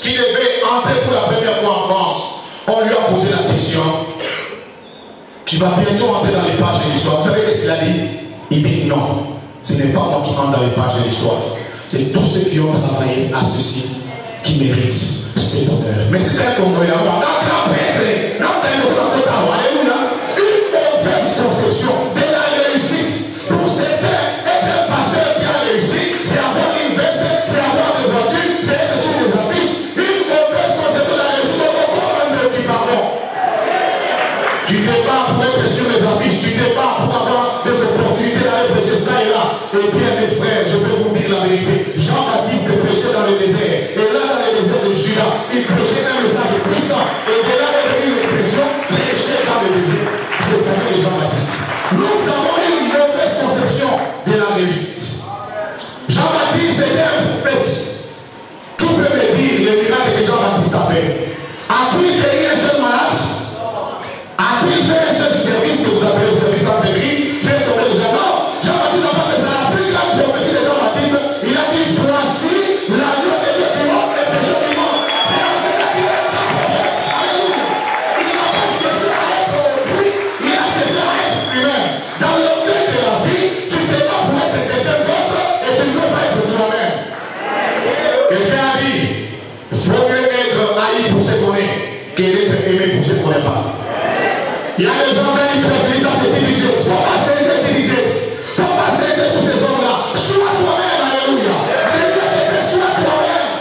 S2: qui devait entrer pour la première fois en France, on lui a posé la question, tu vas bientôt entrer dans les pages de l'histoire. Vous savez qu'est-ce qu'il a dit? Il dit non, ce n'est pas moi qui entre dans les pages de l'histoire. C'est tous ceux qui ont travaillé à ceci qui méritent cet honneur. Mais c'est un Congolais, un grand prêtre, alléluia, une mauvaise conception de la réussite. Pour certains, être un pasteur qui a réussi, c'est avoir une veste, c'est avoir des voitures, c'est être sur des affiches. Une mauvaise conception de la réussite, encore un de qui pardon. Tu te bats pour être sur les affiches, tu te bats pour avoir des opportunités d'aller prêcher ça et là. Et bien mes frères, je peux vous dire la vérité. Jean-Baptiste prêchait dans le désert. Et là, dans le désert de Juda, il prêchait un message puissant. Et de là est venue l'expression prêcher dans le désert. C'est ça que Jean-Baptiste. Nous avons une mauvaise conception de la réussite. Jean-Baptiste était un prophète. Tout peut me dire le miracle que Jean-Baptiste a fait. A-t-il guéri un seul malade? A-t-il fait un seul service que vous appelez le service d'intégrit? Fait tomber les gens? Non, Jean-Baptiste n'a pas fait ça. La plus grande prophétie de Jean-Baptiste, il a dit voici l'agneau de Dieu qui ôte les péchés du monde. C'est en cela qu'il est un grand prophète. Alléluia. Il n'a pas cherché à être autrui, il a cherché à être lui-même. Dans l'orgueil de la vie, tu te bats pour être quelqu'un d'autre et tu ne veux pas être toi-même. Quelqu'un a dit vaut mieux être haï pour ce qu'on est qu'être aimé pour ce qu'on n'est pas. Il y a des gens qui préfèrent ça, c'est diligence. Il ne faut pas s'aider diligence. Il ne faut pas s'aider pour ces hommes-là. Sois toi-même, alléluia. Sois toi-même.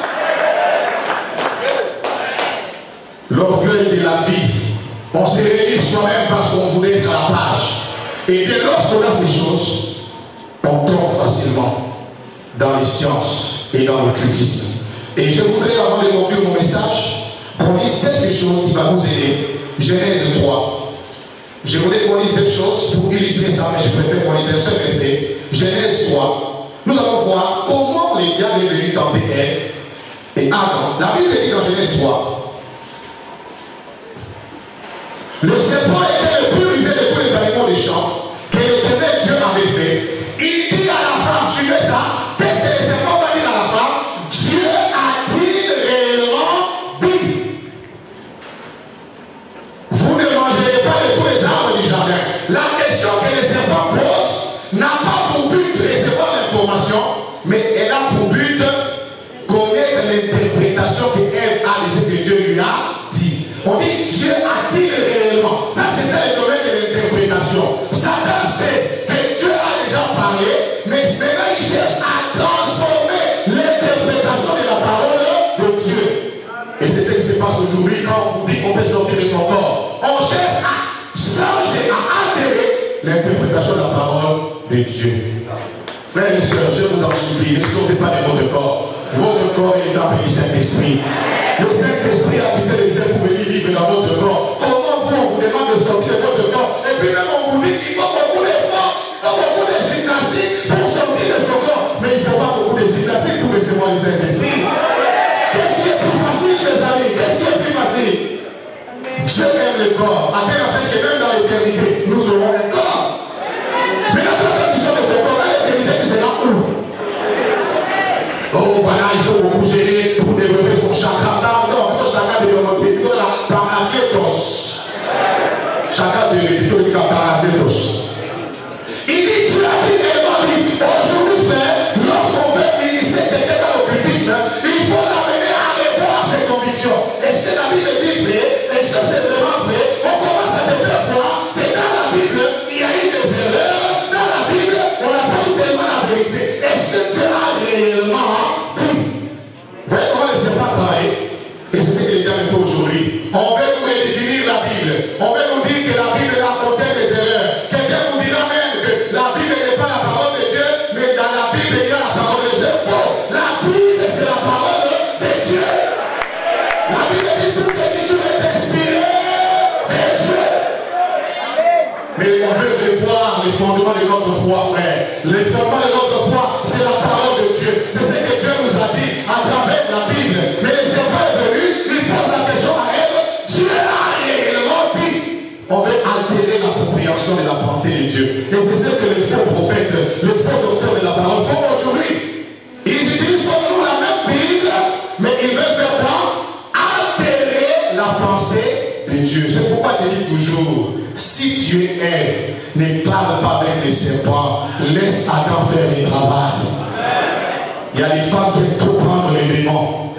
S2: L'orgueil de la vie, on se réunit soi-même parce qu'on voulait être à la page. Et bien lorsqu'on a ces choses, on tombe facilement dans les sciences et dans l'occultisme. Et je voudrais, avant de conclure mon message, qu'on lise quelque chose qui va nous aider. Genèse 3. Je voulais qu'on lise quelque chose pour illustrer ça, mais je préfère qu'on lise un seul verset. Genèse 3. Nous allons voir comment le diable est venu tenter Ève et Adam. La Bible dit dans Genèse 3. Le serpent était le plus rusé de tous les animaux des champs que l'Éternel Dieu avait fait. Il dit à la femme, suivez ça, qu'est-ce que le serpent va dire à la femme? Dieu a-t-il réellement dit? Vous ne mangerez pas de tous les arbres du jardin. La question que le serpent pose n'a pas pour but de recevoir l'information, mais elle a pour but de connaître l'interprétation que Ève a de ce que Dieu lui a dit. On dit Dieu a-t-il réellement? Ça c'est ça le domaine de l'interprétation. Satan sait que Dieu a déjà parlé, mais maintenant il cherche à transformer l'interprétation de la parole de Dieu. Et c'est ce qui se passe aujourd'hui quand on vous dit qu'on peut sortir de son corps. On cherche à changer, à altérer l'interprétation de la parole de Dieu. Frères et sœurs, je vous en supplie, ne sortez pas de votre corps. Votre corps est le temple du Saint-Esprit. Le Saint-Esprit a quitté les cieux pour venir vivre dans votre corps. Comment vous, on vous demande de sortir de votre corps, et puis même on vous dit qu'il faut beaucoup d'efforts, il faut beaucoup de gymnastique pour sortir de son corps. Mais il ne faut pas beaucoup de gymnastique pour recevoir le Saint-Esprit. Qu'est-ce qui est plus facile, mes amis? Qu'est-ce qui est plus facile? Dieu aime le corps. À tel enseigne que même dans l'éternité, nous aurons un corps. Mais là, quand tu sors de ton corps, à l'éternité, tu seras où? Oh, voilà, il faut beaucoup gérer pour développer son chakra. Non, son chakra de remonter. Il faut la parakletos. Chakra de parakletos. Il dit, tu as dit réellement dit, aujourd'hui, frère, lorsqu'on veut initier quelqu'un dans l'occultisme, il faut l'amener à revoir ses convictions. Est-ce que la Bible dit vrai? Est-ce que c'est vraiment vrai? On commence à te faire voir que dans la Bible, il y a eu des erreurs. Dans la Bible, on n'a pas dit tellement la vérité. Est-ce que tu as réellement dit? Vous voyez comment le serpent travaille? Et c'est ce que les gens font aujourd'hui. On veut nous redéfinir la Bible. On veut nous dire que la Bible là contient des erreurs. Quelqu'un vous dira même que la Bible n'est pas la parole de Dieu, mais dans la Bible il y a la parole de Dieu. Faux. La Bible c'est la parole de Dieu. La Bible dit toute l'écriture est inspirée de Dieu. Mais on veut revoir les fondements de notre foi, frère. Les fondements de notre foi, c'est la parole de Dieu. C'est ce que Dieu nous a dit à travers la Bible. Mais le serpent est venu, il pose la question à Ève. Dieu a réellement dit. On veut altérer la compréhension de la pensée de Dieu. Et c'est ce que les faux prophètes, les faux docteurs de la parole font aujourd'hui. Ils utilisent comme nous la même Bible, mais ils veulent faire quoi? la pensée de Dieu. C'est pourquoi je dis toujours, si tu es Ève, ne parle pas avec les serpents, laisse Adam faire le travail. Il y a des femmes qui aiment trop prendre les devants.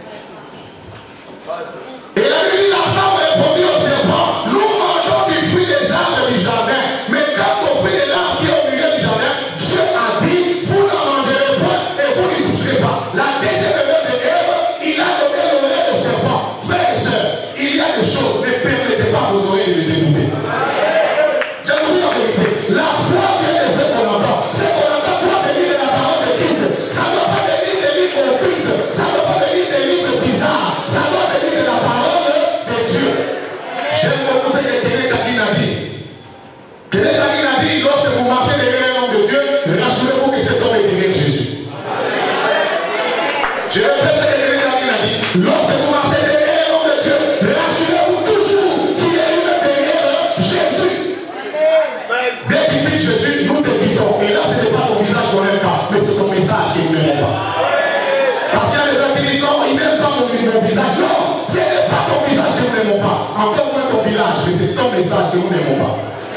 S2: Et la nuit, la femme répondit au serpent, nous mangeons du fruit des arbres du jardin, mais quand au fruit de l'arbre qui est au milieu du jardin, Dieu a dit, vous n'en mangerez point et vous n'y toucherez pas. La deuxième erreur de Ève, il a donné l'oreille au serpent. Frères et sœurs, il y a des choses, ne permettez pas vos oreilles de les écouter. Je vous dis la vérité, la foi vient de ce qu'on entend. Ce qu'on entend doit venir de la parole de Christ. Ça ne doit pas venir des livres occultes, ça ne doit pas venir des livres bizarres, ça doit venir de la parole de Dieu. J'aime beaucoup ce que Kenneth Hagin a dit. Kenneth Hagin a dit, lorsque vous marchez derrière un homme de Dieu, rassurez-vous que cet homme est derrière Jésus. Je répète ce que Kenneth Hagin a dit. Lorsque vous marchez derrière un homme de Dieu, rassurez-vous toujours qu'il est lui-même derrière Jésus. Dès qu'il dit Jésus, nous te quittons. Et là, ce n'est pas ton visage qu'on n'aime pas, mais c'est ton message que nous n'aimons pas. Parce qu'il y a des gens qui disent non, ils n'aiment pas mon visage. Non, ce n'est pas ton visage que nous n'aimons pas. Encore moins ton village, mais c'est ton message que nous n'aimons pas.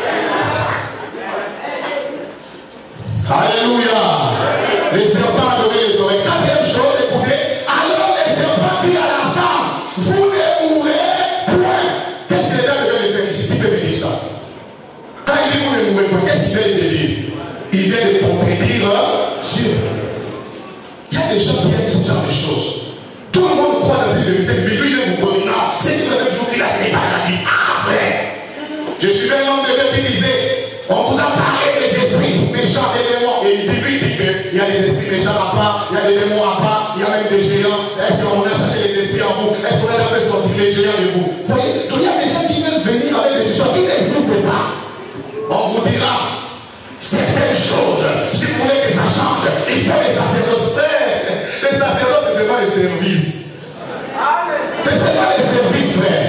S2: Alléluia. Les serpents adoraient les oreilles. Quatrième chose, écoutez, alors les serpents disent à la femme, vous ne mourrez point. Qu'est-ce que les gars veulent faire ici? Qui peut me dire ça? Quand il dit vous ne mourrez point, qu'est-ce qu'il vient de dire? Il vient de contredire Dieu. Il y a des gens qui aiment ce genre de choses. Tout le monde croit dans une vérité, mais lui, il est vous dire non, c'est que le jour qu'il a, ce n'est pas la vie. Ah, frère! Je suis un homme de Dieu qui disait, on vous a parlé des esprits méchants, des démons. Et il dit, lui, il dit qu'il y a des esprits méchants à part, il y a des démons à part, il y a même des géants. Est-ce qu'on a cherché les esprits en vous? Est-ce qu'on a fait sortir les géants de vous? Vous voyez, donc il y a des gens qui veulent venir avec des histoires qui n'existent pas. On vous dira certaines choses. Si vous voulez que ça change, il faut les sacerdoces faire. Les sacerdoces, c'est seulement les services. C'est seulement les services, frère.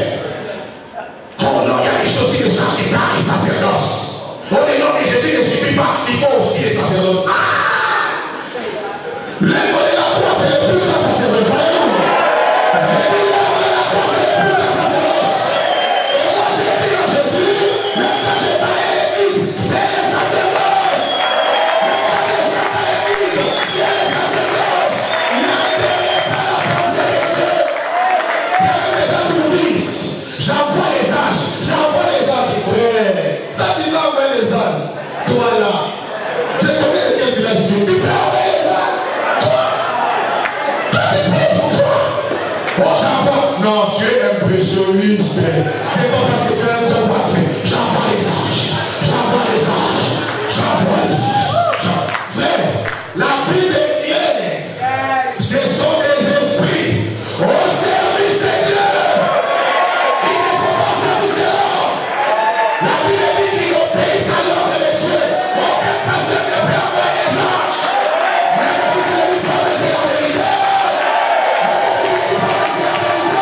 S2: Oh non, il y a des choses qui ne changent pas, les sacerdoces. Oh mais non, mais Jésus ne suffit pas, il faut aussi les sacerdoces. Ah! L'œuvre de la croix, c'est le plus grand sacerdoce. Voyez-vous? L'œuvre de la croix, c'est le plus grand sacerdoce. Et moi, j'ai dit à Jésus, même quand j'ai parlé à l'église, c'est les sacerdoces. Même quand j'ai chanté à l'église, c'est les sacerdoces. N'enterrez pas la pensée de Dieu. Il y a même des gens qui nous disent, j'envoie les âges, j'envoie les âges. Frère, quand tu vas envoyer les âges, toi là, je connais de quel village tu es. Tu peux envoyer les âges. Toi, tu pries pour toi. Oh, j'envoie. Non, tu es impressionniste. C'est pas parce que tu es un seul patron. J'envoie les âges. J'envoie les âges. J'envoie les âges. Frère, la Bible est claire. Ce sont des esprits au service de Dieu. Ils ne sont pas au service de l'homme. La Bible dit qu'ils obéissent à l'ordre de Dieu. Aucun pasteur ne peut envoyer les anges. Même si tu ne lui parles, c'est la vérité. Même si tu ne lui parles, c'est la vérité.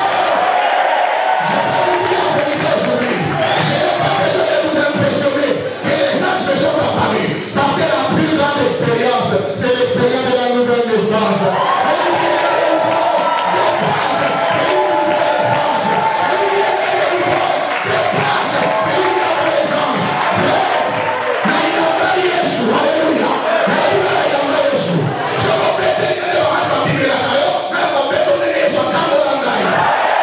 S2: Je peux vous dire la vérité aujourd'hui. Je n'ai pas besoin de vous impressionner que les anges me sont apparus. Parce que la plus grande expérience, c'est l'expérience de la nouvelle naissance. C'est lui qui est né de nouveau. De place. C'est lui qui fait les anges. C'est lui qui est né de nouveau. De place. C'est lui qui a fait les anges. Frère, na yamba Yesu. Alléluia. Na yamba Yesu. Je vous prie de dire de l'orage dans la Bible là kayo. Mais vous pouvez donner les trois camps dans la gaille.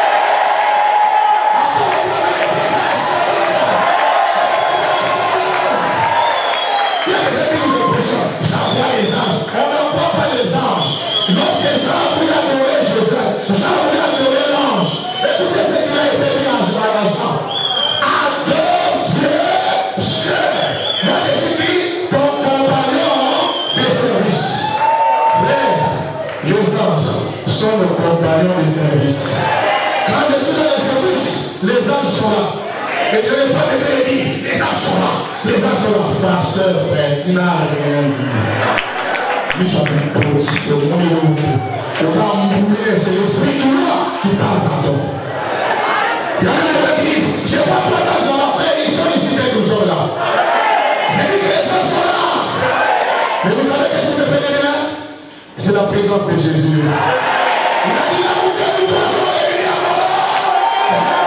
S2: Il y a des gens qui nous impressionnent. J'envoie les anges. On n'envoie pas les anges. Lorsque Jean voulait adorer Jésus, Jean voulait adorer l'ange. Écoutez ce qu'il a été dit à Jean. Adore Dieu seul. Moi je suis qui? Ton compagnon de service. Frère, les anges sont nos compagnons de service. Quand je suis dans le service, les anges sont là. Et je n'ai pas besoin de dire, les anges sont là. Les anges sont là. Frère, soeur, frère, tu n'as rien vu. Il faut bien politique, le monde est rouillé. Le grand mouillé, c'est l'esprit tout là qui parle pardon. Il y a même des gens qui disent, je vois trois anges dans ma frère, ils sont ici dès toujours là. J'ai dit que les anges sont là. Mais vous savez qu'est-ce qui me fait venir là? C'est la présence de Jésus. Il a dit là où deux ou trois sont réunis à mon nom.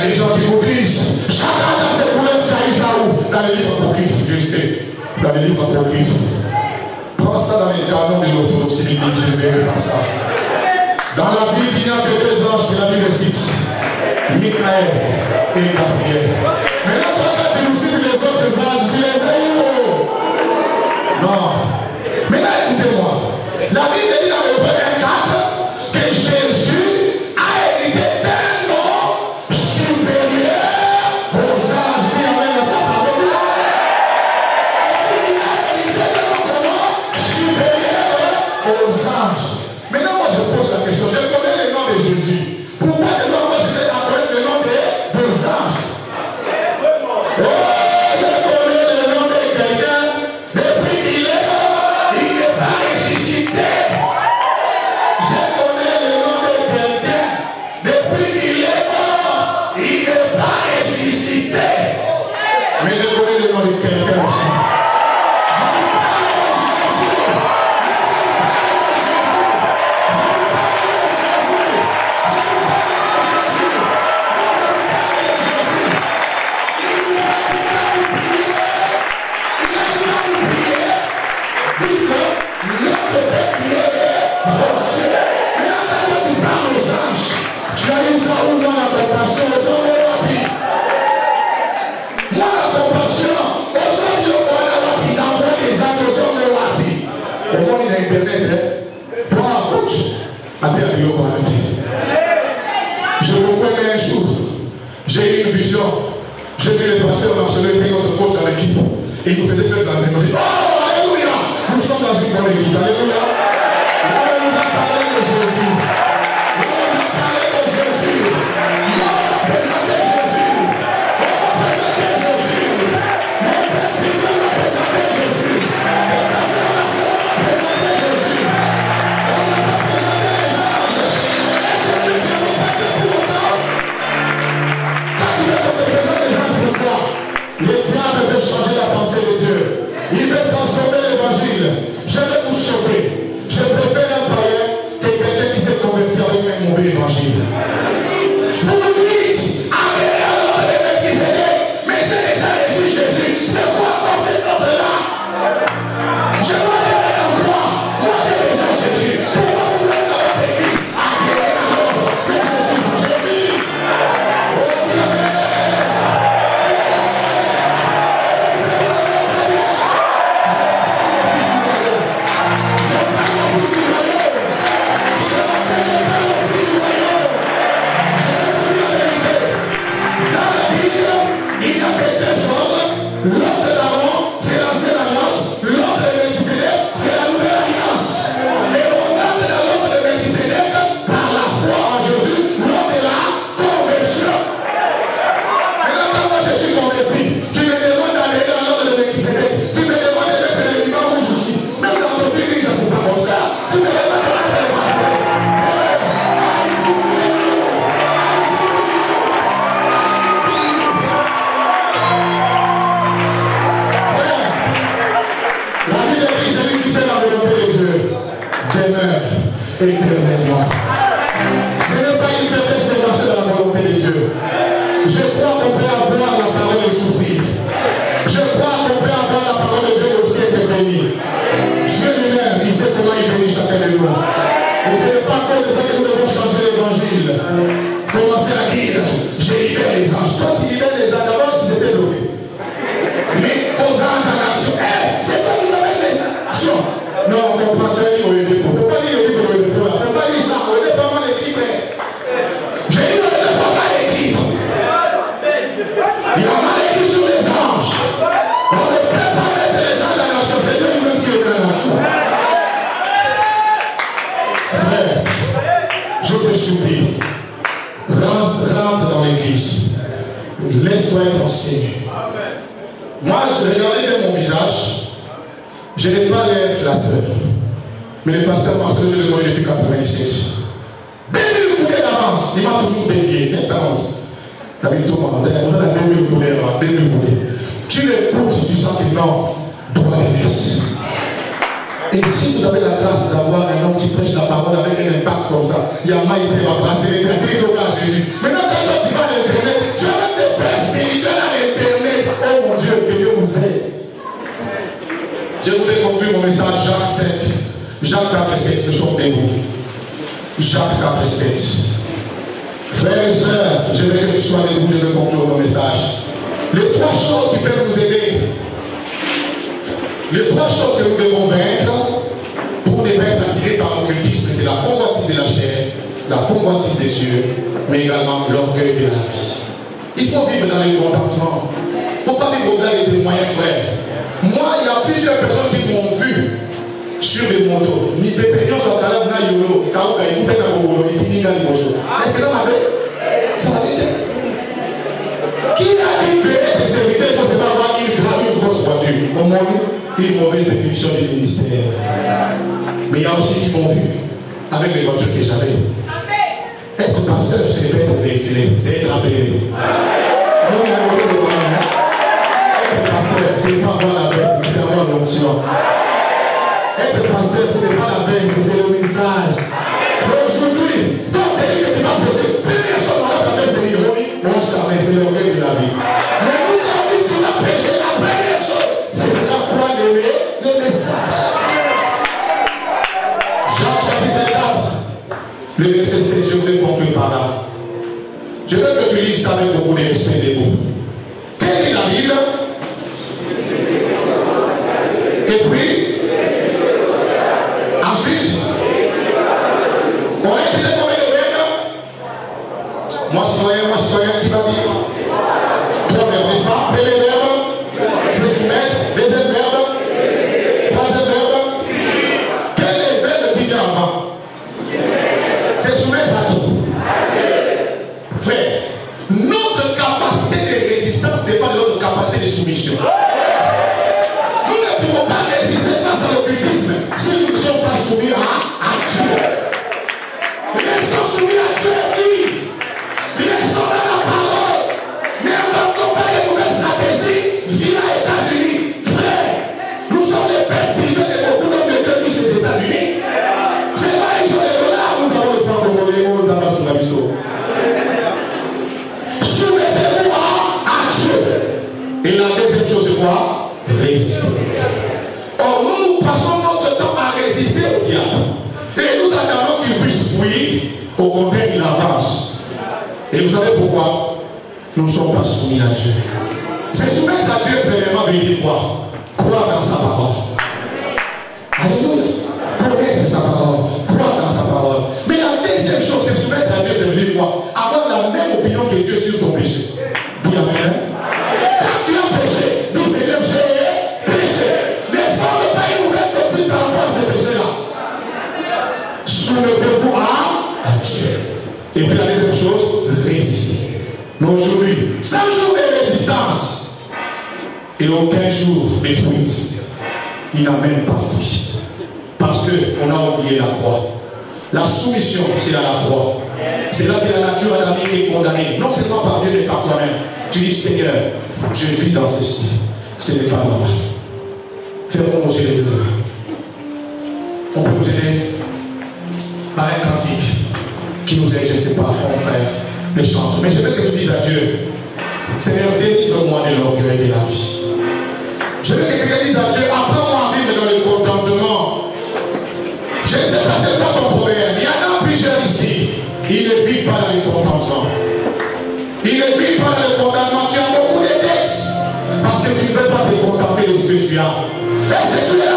S2: a des gens qui vous disent, chacun a ses problèmes, j'arrive ça où? Dans les livres apocryphes, je sais. Dans les livres apocryphes. Prends ça dans les canons de l'orthodoxie biblique, je ne verrai pas ça. Dans la Bible, il n'y a que deux anges que la Bible cite. Michael et Gabriel. Maintenant, quand tu nous cites les autres anges, tu les as eu. Non. Maintenant, écoutez-moi. La Bible dit dans Hébreux 1:4 que Jésus a hérité d'un nom supérieur aux anges. Il amène à sa parole. Il a hérité d'un nom supérieur aux anges. Maintenant, moi, je pose la question. Je connais le nom de Jésus. Pourquoi je dois moi chercher à connaître le nom des anges? Oh, je connais le nom de quelqu'un. Depuis qu'il est mort, il n'est pas ressuscité. Je connais le nom de quelqu'un. Depuis qu'il est mort, il n'est pas ressuscité. Mais je connais le nom de quelqu'un aussi. Je vous connais un jour, j'ai eu une vision. J'ai vu le pasteur marcher avec notre coach à l'équipe. Il nous faisait faire des entraînements. Oh, alléluia! Nous sommes dans une bonne équipe. Alléluia! On nous a parlé de Jésus. On nous a parlé de Jésus. On a présenté Jésus. On a présenté Jésus. Mon père spirituel a présenté Jésus. Mon pasteur Marcel a présenté Jésus. On n'a pas présenté les anges. Est-ce que nous savons pas que pour autant, quand tu veux qu'on te présente les anges, pourquoi? Le diable veut changer la pensée de Dieu. Il veut transformer l'évangile. Je vais vous choquer. Je préfère un païen que quelqu'un qui s'est converti avec un mauvais évangile. Vous me dites, allez à l'ordre de Melchisédek, mais j'ai déjà reçu Jésus. C'est quoi dans cet ordre-là? Je dois aller en croix. Moi j'ai déjà Jésus. Pourquoi vous voulez dans votre église? Allez à l'ordre. Mais je suis en Jésus. Oh bien. L'ordre d'Aaron, c'est l'ancienne alliance. L'ordre de Melchisédek, c'est la nouvelle alliance. Et on entre dans l'ordre de Melchisédek par la foi en Jésus, lors de la conversion. Et là, quand moi je suis converti, tu me demandes d'aller dans l'ordre de Melchisédek. Tu me demandes de mettre les limons rouges aussi. Même dans ton église, c'est pas comme ça. Tu me demandes de mettre les bracelets. Demeure éternellement. Ce n'est pas une faiblesse de marcher dans la volonté de Dieu. Je crois qu'on peut avoir la parole et souffrir. Je crois qu'on peut avoir la parole de Dieu aussi et être béni. Dieu lui-même, il sait comment il bénit chacun de nous. Et ce n'est pas à cause de ça que nous devons changer l'évangile. Commencer à dire, je libère les anges. Toi, tu libères les anges d'abord si c'était bloqué. Mais vos anges en action. C'est toi qui me mets les actions. Non, on comprend pas lire au dépôt. Il ne faut pas lire le livre au dépôt. Il ne faut pas lire ça. On n'est pas mal écrit. J'ai lu le dépôt mal écrit. Il y a mal écrit sur les anges. On ne peut pas mettre les anges en action. C'est Dieu lui-même qui est en action. Frère, je te supplie, rentre dans l'église. Laisse-toi être enseigné. Moi, je regardais bien mon visage. Je n'ai pas l'air flatteur. Mais le pasteur Marcel, je le connais depuis 1997. 2000 coulées d'avance. Il m'a toujours défié. D'habitude, on a 2000 coulées avant. 2000 coulées. Tu l'écoutes, tu sens que non, droit d'aînesse. Et si vous avez la grâce d'avoir un homme qui prêche la parole avec un impact comme ça, il y a Maïté va passer les gâteaux à Jésus. Maintenant, quand tu vas à l'internet, Jacques 4,7, nous sommes debout. Jacques 4,7. Frères et sœurs, je veux que tu sois debout, je veux conclure mon message. Les trois choses qui peuvent nous aider, les trois choses que nous devons vaincre pour ne pas être attirés par l'occultisme, c'est la convoitise de la chair, la convoitise des cieux, mais également l'orgueil de la vie. Il faut vivre dans le contentement. Il ne faut pas vivre au-delà des moyens, frère. Moi, il y a plusieurs personnes qui m'ont vu sur les motos. Ni des pénions sur le calab, na yolo, kaouka, il bouffait dans le bolo, il finit dans le bosso. Est-ce que ça m'a fait? Ça va vite. Qui a dit que être serviteur, il faut se faire avoir une grosse voiture? Au monde, une mauvaise définition du ministère. Mais il y a aussi qui m'ont vu avec les voitures que j'avais. Être pasteur, ce n'est pas être véhiculé, c'est être appelé. Être pasteur, ce n'est pas avoir la veste, mais c'est avoir l'onction. Être pasteur, ce n'est pas la veste, c'est le message. Aujourd'hui, quand tu dis que tu vas poser, première chose, on a ta veste de l'ironi, on jamais, c'est l'orgueil de la vie. Mais nous, quand on dit que tu vas pécher, la première chose, c'est la croix de le message. Jacques chapitre 4, le verset 7, je voulais conclure par là. Je veux que tu lises ça avec beaucoup de respect des mots. Quelle est la Bible? Et puis, ensuite, on a dit combien de verbes? Moi, citoyen, qui va dire? Trois verbes, n'est-ce pas? Premier verbe, c'est soumettre. Deuxième verbe, troisième verbe. Quel est le verbe qui vient avant? C'est soumettre à qui? Frère, notre capacité de résistance dépend de notre capacité de soumission. Nous ne pouvons pas résister face à l'occultisme si nous ne sommes pas soumis à Dieu. Restons soumis à Dieu, Église. Restons dans la parole. N'inventons pas de nouvelles stratégies. Villa États-Unis. Frère, nous sommes les pères spirituels de beaucoup d'hommes de Dieu riches des États-Unis. C'est pas ils ont les dollars, nous avons le franc congolais, nous avons sur la biseau. Soumettez-vous à Dieu. Et la deuxième chose, c'est quoi? Résister. Or, nous passons notre temps à résister au diable. Et nous attendons qu'il puisse fuir. Au contraire, il avance. Et vous savez pourquoi? Nous ne sommes pas soumis à Dieu. C'est soumettre à Dieu, premièrement, veut dire quoi? Croire dans sa parole. Alléluia. Connaître sa parole. Croire dans sa parole. Mais la deuxième chose, c'est soumettre à Dieu, ça veut dire quoi? Avoir la même opinion que Dieu sur ton péché. Dis amen. Quand tu as péché, dis Seigneur, j'ai péché. Les femmes n'ont pas une nouvelle doctrine par rapport à ces péchés-là. Soumettez-vous à Dieu. Et puis la deuxième chose, résister. Mais aujourd'hui, 5 jours de résistance et aucun jour de fuite. Il n'a même pas fui. Parce qu'on a oublié la croix. La soumission, c'est à la croix. C'est là que la nature adamique est condamnée. Non seulement par Dieu, mais par toi-même. Tu dis, Seigneur, je vis dans ceci. Ce n'est pas normal. Fermons nos yeux les deux. On peut nous aider par un cantique qui nous aide, je ne sais pas, mon frère, les chante. Mais je veux que tu dises à Dieu, Seigneur, délivre-moi de l'orgueil de la vie. Je veux que tu dises à Dieu, apprends-moi à vivre dans le contentement. Je ne sais pas c'est quoi ton problème. Il y en a plusieurs ici. Ils ne vivent pas dans le contentement. Ils ne vivent pas dans le contentement. Tu as beaucoup de textes. Parce que tu ne veux pas te contenter de ce que tu as. Est-ce que tu es